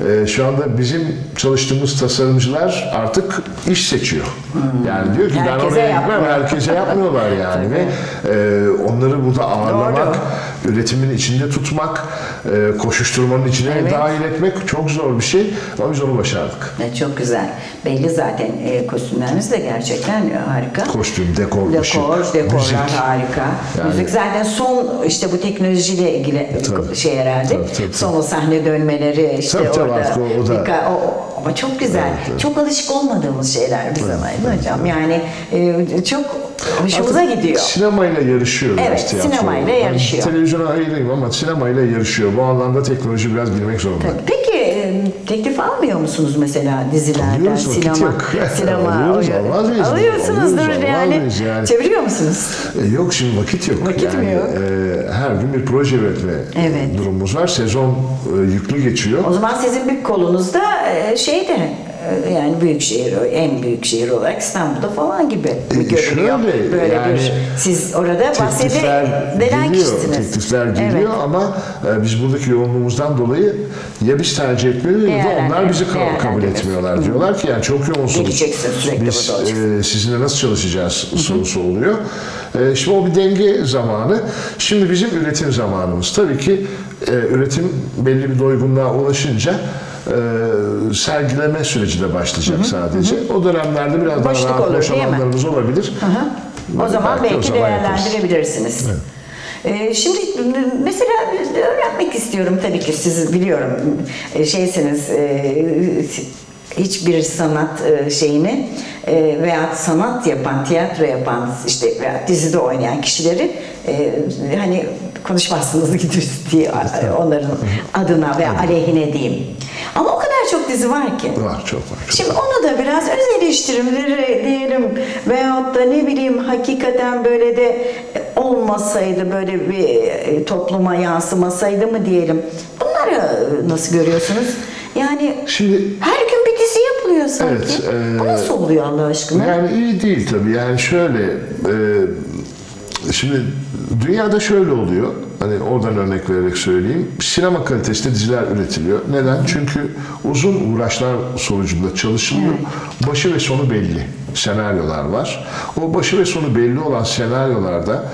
Şu anda bizim çalıştığımız tasarımcılar artık iş seçiyor. Yani diyor ki ben Herkese oraya gitmem, yapmıyor. herkese yapmıyorlar yani. Ve onları burada ağırlamak, Doğru. üretimin içinde tutmak, koşuşturmanın içine Evet. dahil etmek çok zor bir şey. Ama biz onu başardık. Çok güzel. Belli zaten kostümleriniz de gerçekten harika. Kostüm, dekor, ışık, dekorlar müzik. harika. Yani- Müzik zaten son işte bu teknolojiyle ilgili Tabii. şey herhalde. Tabii. Son o sahne dönmeleri işte Tabii, orada. artık o da- Ama çok güzel. Çok alışık olmadığımız şeyler biz ama değil mi hocam? Yani çok hoşumuza gidiyor. Sinemayla yarışıyor. Evet, biraz tiyatro. sinemayla yarışıyor. Ben televizyona ayırayım ama sinemayla yarışıyor. Bu anlamda teknoloji biraz bilmek zorunda. Peki teklif almıyor musunuz mesela dizilerden, Alıyoruz, vakit sinema, yok. oyun- Alıyoruz, almaz mıyız? Alıyorsunuzdur Alıyoruz, yani. almaz mıyız yani? Çeviriyor musunuz? Yok şimdi vakit yok. Vakit mi yok? Her gün bir proje üretme Evet. durumumuz var. Sezon yüklü geçiyor. O zaman sizin bir kolunuzda yani büyük şehir, en büyük şehir olarak İstanbul'da falan gibi mi görünüyor? Şöyle, Böyle yani siz orada Teklifler bahsedilen geliyor, kişisiniz. teklifler geliyor Evet. ama biz buradaki yoğunluğumuzdan dolayı ya biz tercih etmiyoruz ya da onlar bizi kabul Değerlendirmiyoruz. etmiyorlar. Diyorlar ki yani çok yoğunsunuz. Geleceksin, sürekli Biz burada olacaksın. sizinle nasıl çalışacağız sorusu oluyor. Şimdi o bir denge zamanı. Şimdi bizim üretim zamanımız. Tabii ki üretim belli bir doygunluğa ulaşınca sergileme süreci de başlayacak sadece. O dönemlerde biraz Boşluk daha rahat olur, boş değil mi? alanlarımız olabilir. O zaman Belki o belki zaman yaparız. değerlendirebilirsiniz. Şimdi mesela öğrenmek istiyorum tabii ki siz biliyorum şeysiniz hiçbir sanat şeyini veya sanat yapan, tiyatro yapan işte veya dizide oynayan kişileri hani konuşmazsınız gidip diye onların adına veya aleyhine diyeyim. Ama o kadar çok dizi var ki. Var, çok var. Çok. Şimdi onu da biraz öz eleştirimleri diyelim veyahut da ne bileyim hakikaten böyle de olmasaydı böyle bir topluma yansımasaydı mı diyelim. Bunları nasıl görüyorsunuz? Yani Şimdi her gün bir dizi yapılıyor sanki. Evet, Bu nasıl oluyor Allah aşkına? yani iyi değil tabii. Yani şöyle şimdi dünyada şöyle oluyor. Hani oradan örnek vererek söyleyeyim. Sinema kalitesinde diziler üretiliyor. Neden? Çünkü uzun uğraşlar sonucunda çalışılıyor. Başı ve sonu belli. Senaryolar var. O başı ve sonu belli olan senaryolarda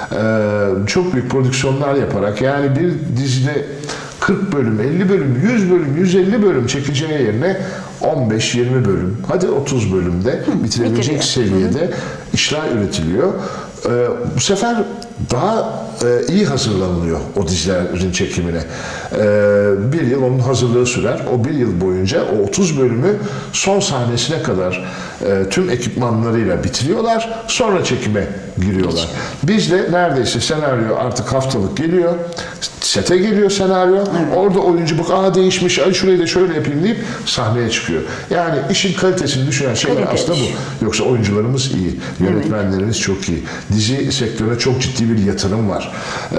çok büyük prodüksiyonlar yaparak yani bir dizide 40 bölüm, 50 bölüm, 100 bölüm, 150 bölüm çekeceği yerine 15-20 bölüm, hadi 30 bölümde bitirebilecek bitiriyor. seviyede işler üretiliyor. Bu sefer daha iyi hazırlanılıyor o dizilerin çekimine. Bir yıl onun hazırlığı sürer. O bir yıl boyunca o 30 bölümü son sahnesine kadar tüm ekipmanlarıyla bitiriyorlar. Sonra çekime giriyorlar. Bizde neredeyse senaryo artık haftalık geliyor. Sete geliyor senaryo. Orada oyuncu bak değişmiş, ay şurayı da şöyle yapayım deyip sahneye çıkıyor. Yani işin kalitesini düşünen şeyler Kalite aslında iş. bu. Yoksa oyuncularımız iyi, yönetmenlerimiz çok iyi. Dizi sektörüne çok ciddi bir yatırım var.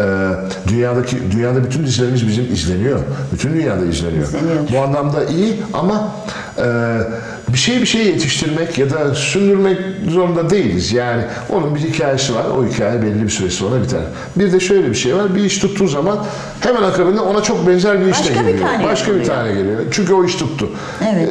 Dünyada bütün dizilerimiz bizim izleniyor. Bütün dünyada izleniyor. Bu anlamda iyi ama bir şey yetiştirmek ya da sündürmek zorunda değiliz. Yani onun bir hikayesi var. O hikaye belli bir süre sonra biter. Bir de şöyle bir şey var. Bir iş tuttuğu zaman hemen akabinde ona çok benzer bir iş de Başka bir geliyor. tane Başka bir yapılıyor. tane geliyor. Çünkü o iş tuttu. Evet.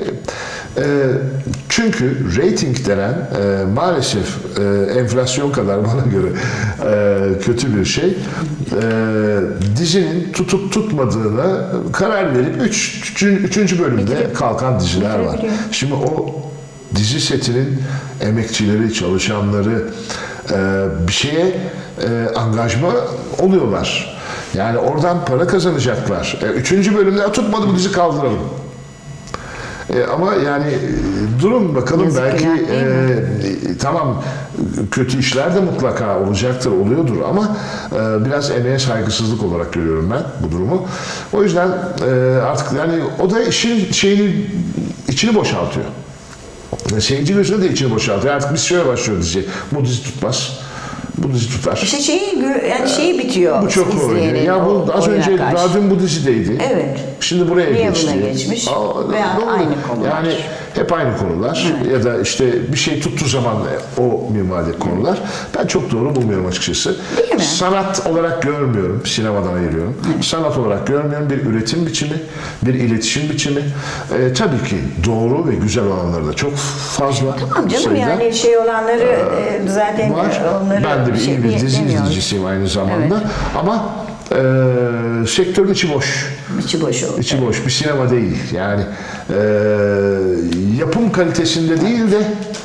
Çünkü rating denen maalesef enflasyon kadar bana göre kötü bir şey. Dizinin tutup tutmadığına karar verip 3. bölümde kalkan diziler var. Şimdi o dizi setinin emekçileri, çalışanları bir şeye angajma oluyorlar. Yani oradan para kazanacaklar. 3. bölümde tutmadı bu dizi kaldıralım. Ama yani durun bakalım Yazık belki ya, değil mi? tamam kötü işler de mutlaka olacaktır, oluyordur ama biraz emeğe saygısızlık olarak görüyorum ben bu durumu. O yüzden artık yani o da işin içini boşaltıyor. Seyirci gözüne de içini boşaltıyor. Artık biz şöyle başlıyor dizi. Bu dizi tutmaz. Bu dizi tutar. İşte şeyi bitiyor. Bu çok oynuyor. izleyenin Ya bu az oyuna önce karşı. daha dün bu dizideydi. Evet. Şimdi buraya Niye geçti. buna geçmiş? Aa, Veya doğru. aynı konular. Yani hep aynı konular ya da işte bir şey tuttuğu zaman o minvalde konular. Ben çok doğru bulmuyorum açıkçası. Değil mi? Sanat olarak görmüyorum, sinemadan ayırıyorum. Sanat olarak görmüyorum, bir üretim biçimi, bir iletişim biçimi. Tabii ki doğru ve güzel olanları da çok fazla. Tamam canım, sayıda yani şey olanları zaten var. onları Ben de iyi bir dizi demiyoruz. izleyicisiyim aynı zamanda. Evet. Ama sektörün içi boş. İçi boş oldu. İçi boş. Bir sinema değil. Yani yapım kalitesinde değil de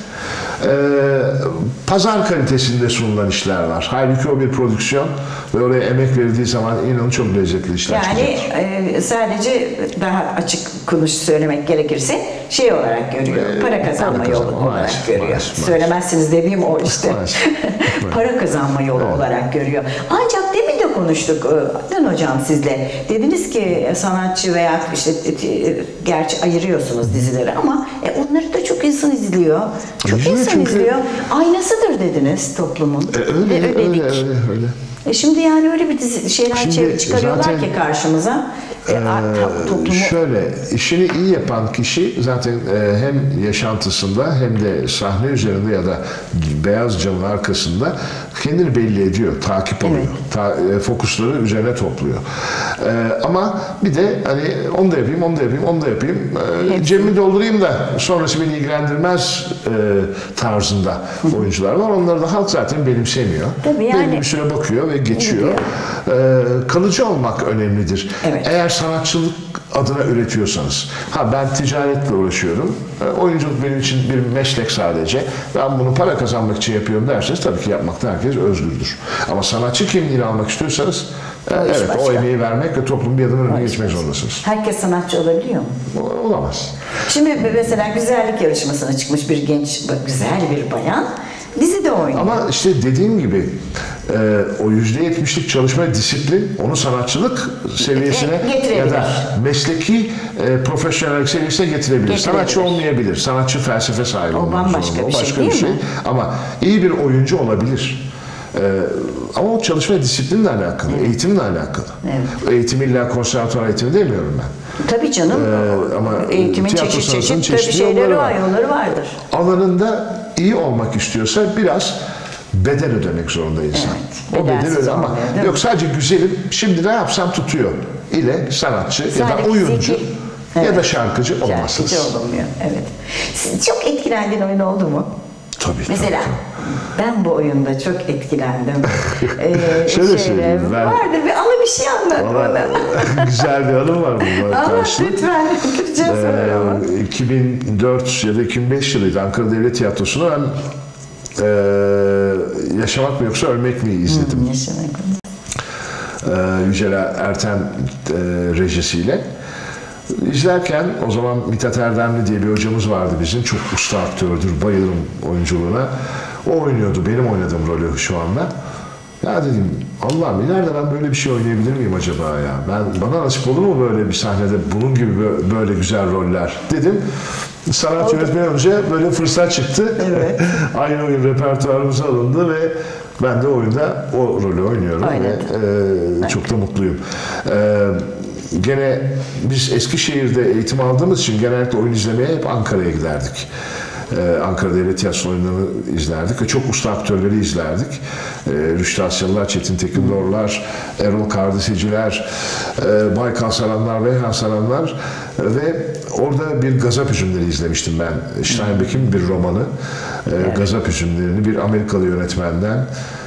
pazar kalitesinde sunulan işler var. Halbuki o bir prodüksiyon ve oraya emek verildiği zaman inanın çok lezzetli işler Yani çıkacak. Sadece daha açık söylemek gerekirse şey olarak görüyor. Para kazanma para yolu kazanma, olarak maalesef, görüyor. maalesef. Söylemezsiniz dediğim o işte. Maalesef. Para kazanma yolu olarak görüyor. Ancak demin de konuştuk dün hocam sizle. Dediniz ki sanatçı veya işte gerçi ayırıyorsunuz dizileri ama onları da çok insan izliyor. Çok İzliyor insan çünkü- izliyor. Aynasıdır dediniz toplumun. Öyle. Şimdi yani öyle bir dizi şeyler Şimdi çıkarıyorlar zaten, ki karşımıza. Toplumu Şöyle, işini iyi yapan kişi zaten hem yaşantısında hem de sahne üzerinde ya da beyaz camın arkasında kendini belli ediyor, takip alıyor. Fokusları üzerine topluyor. Ama bir de hani onu da yapayım, onu da yapayım, onu da yapayım. Cebimi doldurayım da sonrası beni ilgilendirmez tarzında oyuncular var. Onları da halk zaten benimsemiyor. Tabii yani. Belli bir süre bakıyor ve geçiyor. Kalıcı olmak önemlidir. Evet. Eğer sanatçılık adına üretiyorsanız, ben ticaretle uğraşıyorum, oyunculuk benim için bir meslek sadece, ben bunu para kazanmak için yapıyorum derseniz tabii ki yapmakta herkes özgürdür. Ama sanatçı kimliğini almak istiyorsanız, evet başka. o emeği vermek ve toplumun bir adım önüne geçmek zorundasınız. herkes sanatçı olabiliyor mu? Olamaz. Şimdi mesela güzellik yarışmasına çıkmış bir genç, güzel bir bayan dizide oynuyor. Ama işte dediğim gibi o %70'lik çalışma disiplin onu sanatçılık seviyesine Getirebilir. ya da mesleki profesyonellik seviyesine getirebilir. Sanatçı olmayabilir. Sanatçı felsefe sahibi O olmak bambaşka zorunda. O bir şey, başka değil bir şey. mi? Ama iyi bir oyuncu olabilir. Ama o çalışma disiplinle alakalı, eğitimle alakalı. Evet. Eğitim illa konservatuvar eğitimi demiyorum ben. Tabii canım. Ama Eğitimin tiyatro çeşit sanatının çeşit çeşitli şeyleri yolları var, var. yolları vardır. Alanında iyi olmak istiyorsa biraz bedel ödemek zorunda insan. Evet, O bedel bedelsiz öde ama olmuyor, değil mi? yok sadece güzelim şimdi ne yapsam tutuyor ile sanatçı ya da Sadece oyuncu fiziki- ya da şarkıcı olmazsınız. Hiç olmuyor. Evet. Siz çok etkilendiğin oyun oldu mu? Tabii. Mesela ben bu oyunda çok etkilendim. Şöyle söyleyeyim, ben- Vardır bir anı bir şey anlat bana. Güzel bir anım var bununla Anlat karşı. lütfen. Türkçe söyle ama. 2004 ya da 2005 yılıydı Ankara Devlet Tiyatrosu'nu ben Yaşamak mı Yoksa Ölmek mi izledim. Yücel Erten rejisiyle. İzlerken o zaman Mithat Erdemli diye bir hocamız vardı bizim. Çok usta aktördür, bayılırım oyunculuğuna. O oynuyordu benim oynadığım rolü şu anda. Ya dedim Allah'ım ileride ben böyle bir şey oynayabilir miyim acaba ya? Bana nasip olur mu böyle bir sahnede bunun gibi böyle güzel roller dedim. Sanat yönetmeni önce böyle fırsat çıktı. Evet. Aynı oyun repertuarımıza alındı ve ben de oyunda o rolü oynuyorum ve çok da mutluyum. Gene biz Eskişehir'de eğitim aldığımız için genellikle oyun izlemeye hep Ankara'ya giderdik. Ankara Devlet Tiyatro oyunlarını izlerdik ve çok usta aktörleri izlerdik. Rüştü Asyalılar, Çetin Tekindorlar, Erol Kardeseciler, Baykal Saranlar, Reyhan Saranlar ve orada bir Gazap Hüzünleri izlemiştim ben. Steinbeck'in bir romanı. Gazap Hüzünlerini bir Amerikalı yönetmenden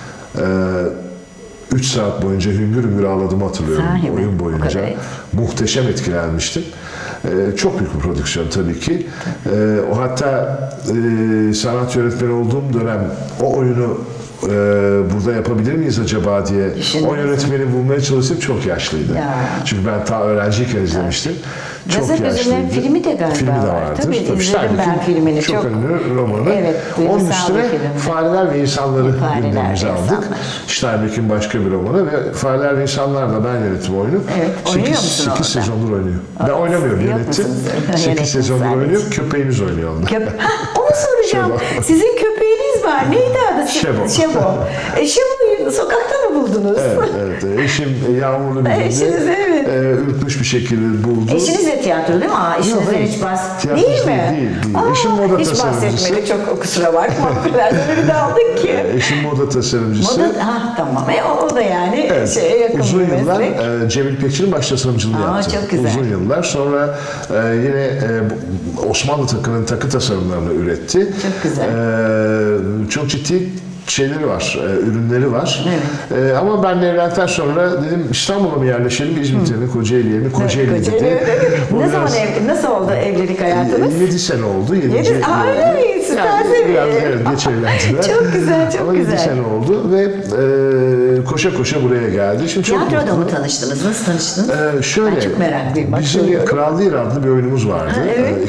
3 saat boyunca hüngür hüngür ağladığımı hatırlıyorum oyun boyunca. Muhteşem etkilenmiştim. Çok büyük bir prodüksiyon tabii ki. O hatta sanat yönetmeni olduğum dönem o oyunu burada yapabilir miyiz acaba diye o yönetmeni bulmaya çalışıp çok yaşlıydı. Ya. Çünkü ben ta öğrenciyken izlemiştim. Çok yaşlıydı. Filmi de galiba filmi de vardır. Tabii izledim ben filmini. Çok ünlü romanı. Evet, onun üstüne Fareler ve İnsanları gündemimize aldık. Steinbeck'in başka bir romanı ve Fareler ve İnsanlar'la ben yönetim oyunu. Evet, 8 sezondur oynuyor. Ben oynamıyorum, yönettim. 8 sezondur oynuyor. Köpeğimiz oynuyor onda. Onu soracağım. Sizin köpeğiniz var. Neydi adı? Şebo. Şebo'yu sokakta mı buldunuz? Evet, evet. Eşim yağmurlu bir Eşiniz, günde evet. ürkmüş bir şekilde buldu. Eşiniz de tiyatro değil mi? Aa, eşinizden hayır. hiç Tiyatrocu değil mi? değil. Aa, Eşim moda hiç tasarımcısı. bahsetmedi, çok kusura bakma. Öyle bir de aldık ki. Eşim moda tasarımcısı. Moda, tamam. O da yani Evet, şeye yakın uzun bir yıllar meslek. Cemil Pekçi'nin baş tasarımcılığı yaptı. Çok güzel. Uzun yıllar. Sonra yine Osmanlı takının takı tasarımlarını üretti. Çok güzel. Çok ciddi şeyleri var, ürünleri var. Evet. Ama ben evlendikten sonra dedim İstanbul'a mı yerleşelim, İzmit'e mi, Kocaeli'ye mi? Kocaeli dedi. Nasıl oldu evlilik hayatınız? 7 sene oldu. 7. Öyle mi? Süper Evet, geç evlendiler. Çok güzel, çok Ama güzel. 7 sene oldu ve koşa koşa buraya geldi. Şimdi çok Tiyatroda mutlu. mı tanıştınız? Nasıl tanıştınız? Şöyle, Ben çok meraklıyım. Bak, bizim söylüyorum. Kral Lear adlı bir oyunumuz vardı. evet.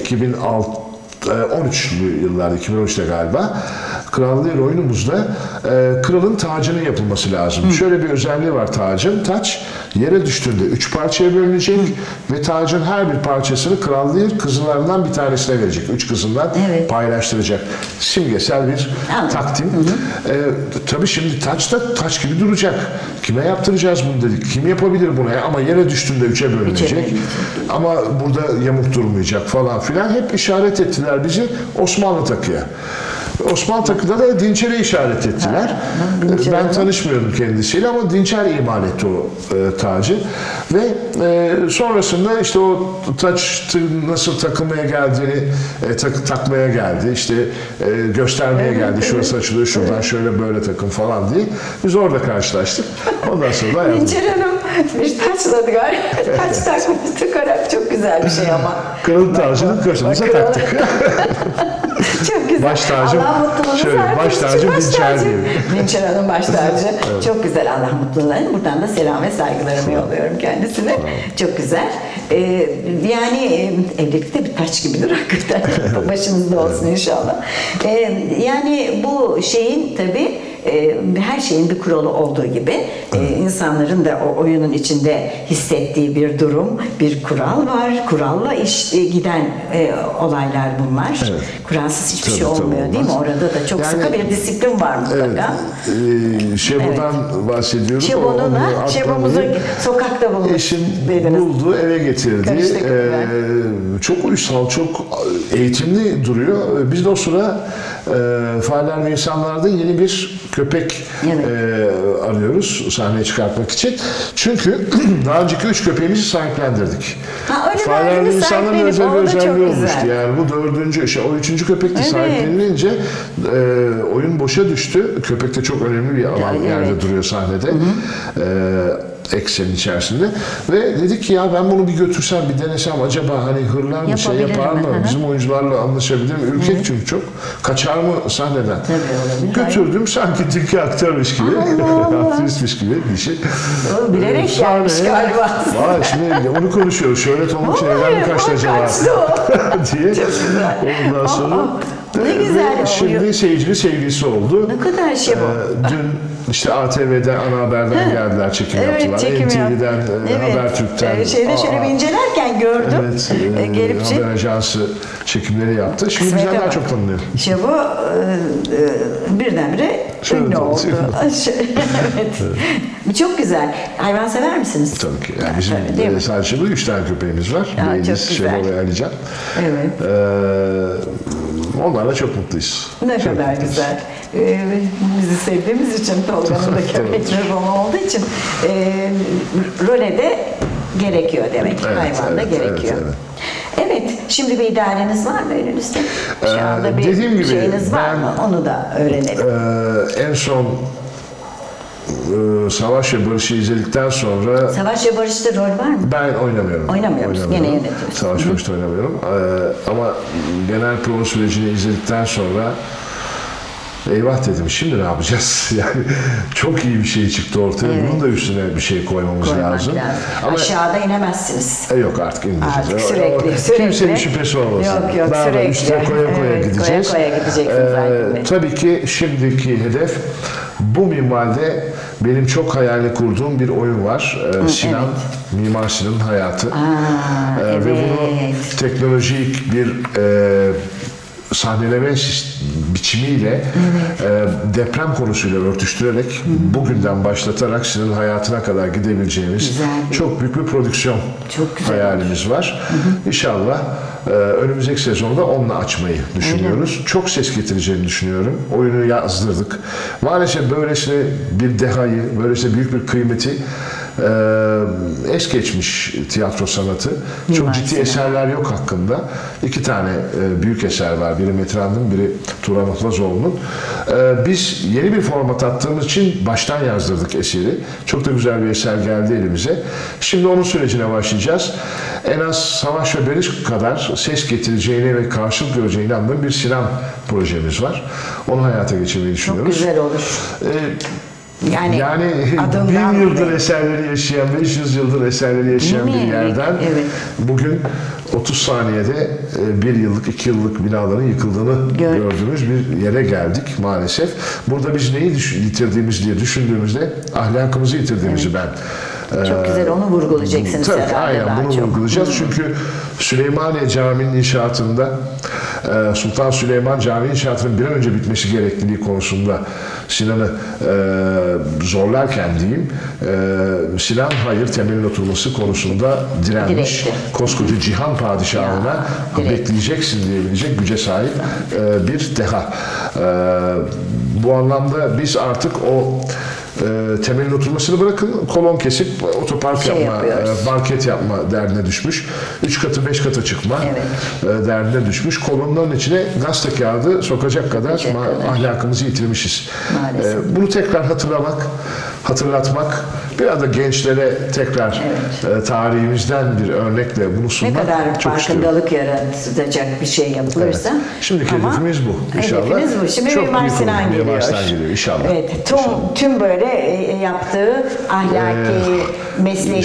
2013'lü yıllarda, 2013'te galiba. Kral Lear oyunumuzda kralın tacının yapılması lazım. Şöyle bir özelliği var tacın. Taç yere düştüğünde 3 parçaya bölünecek ve tacın her bir parçasını Kral Lear kızılarından bir tanesine verecek. 3 kızından Evet. paylaştıracak. Simgesel bir Anladım. takdim. Tabii şimdi taç da taç gibi duracak. Kime yaptıracağız bunu dedik. Kim yapabilir bunu? Ama yere düştüğünde 3'e bölünecek. bölünecek. Ama burada yamuk durmayacak falan filan. Hep işaret ettiler bizi Osmanlı takıya. Osmanlı takıda da Dinçer'e işaret ettiler. Dinçer Ben Hanım. tanışmıyordum kendisiyle ama Dinçer imal etti o tacı. Ve sonrasında işte o taç nasıl takılmaya geldiğini takmaya geldi. İşte göstermeye geldi. Şurası açılıyor, şuradan şöyle böyle takım falan diye. Biz orada karşılaştık. Ondan sonra da hayatım. İncer Hanım bir taçladı galiba. Taç takmıştık. Çok güzel bir şey ama. Kralın tacını kaşımıza Kral- taktık. Çok güzel. Baş tacım, Allah mutluluğunu şöyle, versin. baş tacım Dinçer diyor. Dinçer Hanım baş tacı. Çok güzel, Allah mutluluğunu. Buradan da selam ve saygılarımı yolluyorum kendisine. Çok güzel. Yani evlilikte bir taç gibidir hakikaten. Başınızda olsun inşallah. Yani bu şeyin tabii her şeyin bir kuralı olduğu gibi insanların da o oyunun içinde hissettiği bir durum, bir kural var. Kuralla giden olaylar bunlar. Evet. Kuralsız hiçbir Tabii, şey olmuyor tabii değil mi? olmaz. Orada da çok Yani- sıkı bir disiplin var mutlaka. Şebo'dan bahsediyoruz. Şebo'nunla, Şebo'muzu sokakta bulmuş Eşim dediniz. buldu, eve getirdi. Karıştık Çok uysal, çok eğitimli duruyor. Biz de o sıra Fareler ve İnsanlar'da yeni bir köpek Evet. arıyoruz sahneye çıkartmak için. Çünkü daha önceki 3 köpeğimizi sahiplendirdik. Ha, öyle Fareler ve verdiniz, İnsanlar'ın sahiplenip, özel bir o da çok özelliği güzel. olmuştu. Yani bu 4. o 3. köpek de Evet. sahiplenilince oyun boşa düştü. Köpek de çok önemli bir alan Evet. yerde duruyor sahnede. Eksenin içerisinde. Ve dedik ki ya ben bunu bir götürsem, bir denesem acaba hani hırlar mı, şey Yapabilir yapar mi? mı? Hı hı. Bizim oyuncularla anlaşabilir mi? Ürkek çünkü çok. Kaçar mı sahneden? Tabii, olabilir. Götürdüm sanki Türkiye aktörmüş gibi. Aktristmiş gibi bir şey. O bilerek gelmiş Sahneye- galiba. Vay şimdi onu konuşuyoruz. Şöhret olmak için evden mi kaçtı acaba? Kaçtı o. diye. Çok güzel. Ondan sonra ne güzel ve şimdi oluyor. seyircinin sevgilisi oldu. Ne kadar şey bu. Dün işte ATV'den, Ana Haber'den geldiler, çekim Evet, yaptılar. çekim NTV'den, Evet. Habertürk'ten. Şeyde şöyle bir incelerken gördüm. Evet, Gelip Haber Ajansı çekimleri yaptı. Şimdi Kısmete bizden daha bak. çok tanınıyor. İşte bu birdenbire Şöyle ünlü oldu. tanıtıyor. Evet. Çok güzel. Hayvan sever misiniz? Tabii ki. Yani bizim Tabii, değil mi? sadece bu 3 tane köpeğimiz var. Ya, Beyliz, çok güzel. Şebo ve Alican. Evet. Onlarla çok mutluyuz. Ne Çok kadar mutluyuz. güzel. Bizi sevdiğimiz için, Tolga'nın da köpekleri falan olduğu için role de gerekiyor demek. Evet, Hayvan da evet, gerekiyor. evet, Evet. Şimdi bir idareniz var mı önünüzde? Şu anda bir dediğim gibi şeyiniz var ben- mı? Onu da öğrenelim. En son Savaş ve Barış'ı izledikten sonra Savaş ve Barış'ta rol var mı? ben oynamıyorum. Oynamıyor musun? Gene yönetiyorsun. Savaş ve Barış'ta oynamıyorum. Ama genel prova sürecini izledikten sonra eyvah dedim, şimdi ne yapacağız? Yani çok iyi bir şey çıktı ortaya. Evet. Bunun da üstüne bir şey koymamız Koymak lazım. Ama aşağıda inemezsiniz. Yok artık inmeyeceğiz. Artık sürekli. Kimsenin şüphesi olmasın. Yok, Daha da sürekli. üstüne koya koya Evet, gideceğiz. koya gideceksiniz Aydın Bey. Tabii ki şimdiki hedef bu minvalde benim çok hayalini kurduğum bir oyun var. Sinan, Mimar Sinan'ın hayatı. Ve bunu evet. teknolojik bir sahneleme biçimiyle deprem konusuyla örtüştürerek bugünden başlatarak sizin hayatına kadar gidebileceğimiz Güzel. çok büyük bir prodüksiyon Çok güzel. hayalimiz var. İnşallah önümüzdeki sezonda onunla açmayı düşünüyoruz. Çok ses getireceğini düşünüyorum. Oyunu yazdırdık. Maalesef böylesine bir dehayı, böylesine büyük bir kıymeti es geçmiş tiyatro sanatı. Çok ciddi eserler yok hakkında. 2 tane büyük eser var. Biri Metin Andın, biri Turan Atlazoğlu'nun. Biz yeni bir format attığımız için baştan yazdırdık eseri. Çok da güzel bir eser geldi elimize. Şimdi onun sürecine başlayacağız. En az Savaş ve Barış kadar ses getireceğine ve karşılık göreceğine inandığım bir sinema projemiz var. Onu hayata geçirmeyi Çok düşünüyoruz. güzel olur. Yani adından 1000 yıldır bile. eserleri yaşayan, 500 yıldır eserleri yaşayan Değil mi? bir yerden Evet. bugün 30 saniyede 1 yıllık, 2 yıllık binaların yıkıldığını gördüğümüz bir yere geldik maalesef. Burada biz neyi yitirdiğimiz diye düşündüğümüzde ahlakımızı yitirdiğimizi ben Çok güzel, onu vurgulayacaksınız tabii, herhalde aynen daha bunu çok. vurgulayacağız. Çünkü Süleymaniye Camii'nin inşaatında Sultan Süleyman Camii inşaatının bir an önce bitmesi gerekliliği konusunda Sinan'ı zorlarken diyeyim, Sinan hayır temelin oturması konusunda direnmiş. Diretti. Koskoca cihan padişahına direkt. bekleyeceksin diyebilecek güce sahip bir deha. Bu anlamda biz artık o temelin oturmasını bırakın, kolon kesip otopark yapma, yapıyoruz. market yapma derdine düşmüş. 3 katı 5 kata çıkma derdine düşmüş. Kolonların içine gazete kağıdı sokacak kadar ahlakımızı yitirmişiz. Bunu tekrar hatırlatmak, biraz da gençlere tekrar tarihimizden bir örnekle bunu Ne sunmak kadar çok istiyorum. farkındalık yaratacak bir şey yapılırsa. Evet. Şimdiki Ama hedefimiz bu inşallah. Hedefiniz bu. Şimdi Çok Mimar büyük Sinan olur. geliyor. Mimar Sinan geliyor inşallah. Evet, İnşallah. tüm böyle yaptığı ahlaki, mesleki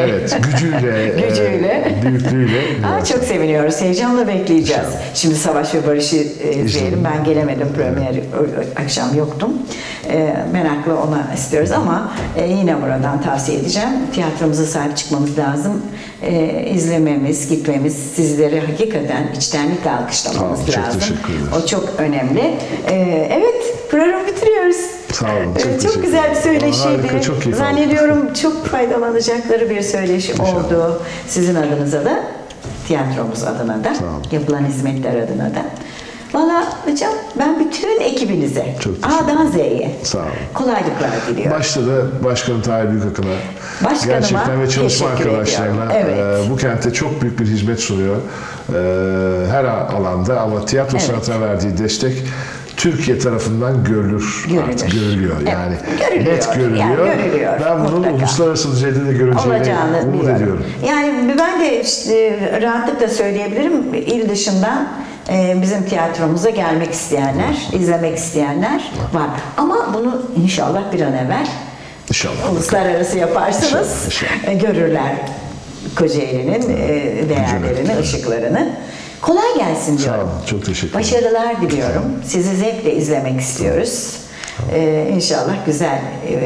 Gücüyle, büyüklüğüyle. Çok seviniyoruz. Heyecanla bekleyeceğiz. İnşallah. Şimdi Savaş ve Barış'ı izleyelim. Ben gelemedim. Premier akşam yoktum. Merakla ona istiyoruz ama yine buradan tavsiye edeceğim. Tiyatromuza sahip çıkmamız lazım. İzlememiz, gitmemiz, sizleri hakikaten içtenlikle alkışlamamız Çok lazım. teşekkür ederiz. O çok önemli. Evet, programı bitiriyoruz. Sağ olun. Çok Çok güzel bir söyleşiydi. Harika, çok keyif aldım. Zannediyorum çok faydalanacakları bir söyleşi oldu. Sizin adınıza da, tiyatromuz adına da, yapılan hizmetler adına da. Valla hocam ben bütün ekibinize Çok teşekkür A'dan Z'ye Sağ olun. kolaylıklar diliyorum. Başta da Başkanım Tahir Büyükakın'a Başkanıma gerçekten ve çalışma teşekkür arkadaşlarına ediyorum. Evet. bu kente çok büyük bir hizmet sunuyor. Her alanda ama tiyatro sanatına verdiği destek Türkiye tarafından artık görülüyor. Evet, Yani görülüyor. net görülüyor. Yani görülüyor, Ben bunun mutlaka. uluslararası düzeyde de görüleceğini Olacağını umut biliyorum. ediyorum. Yani ben de rahatlıkla söyleyebilirim. İl dışından bizim tiyatromuza gelmek isteyenler, izlemek isteyenler var. Ama bunu inşallah bir an evvel İnşallah. uluslararası yaparsınız. İnşallah. Görürler Kocaeli'nin değerlerini, ışıklarını. Kolay gelsin diyorum. Sağ olun. Çok teşekkür ederim. Başarılar diliyorum. Sizi zevkle izlemek istiyoruz. İnşallah güzel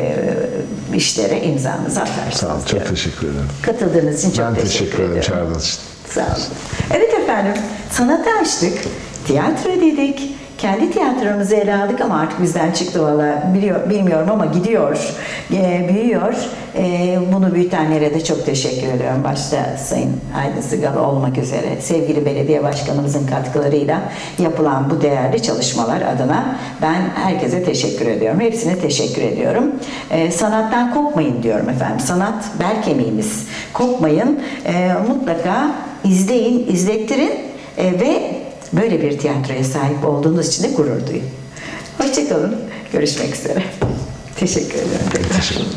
işlere imzanızı atarsınız. Sağ olun. Çok diyorum. teşekkür ederim. Katıldığınız için çok Ben teşekkür teşekkür ederim ediyorum. çağırdığınız için. Sağ olun. Evet efendim, sanatı açtık, tiyatro dedik, kendi tiyatromuzu ele aldık ama artık bizden çıktı valla bilmiyorum ama gidiyor, büyüyor. Bunu büyütenlere de çok teşekkür ediyorum. Başta Sayın Aydın Sıgalı olmak üzere sevgili belediye başkanımızın katkılarıyla yapılan bu değerli çalışmalar adına ben herkese teşekkür ediyorum. Hepsine teşekkür ediyorum. Sanattan kopmayın diyorum efendim. Sanat bel kemiğimiz. Kopmayın. Mutlaka izleyin, izlettirin ve böyle bir tiyatroya sahip olduğunuz için de gurur duyun. Hoşçakalın. Görüşmek üzere. Teşekkür ederim. Teşekkür ederim.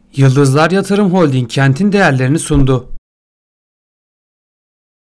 Yıldızlar Yatırım Holding kentin değerlerini sundu.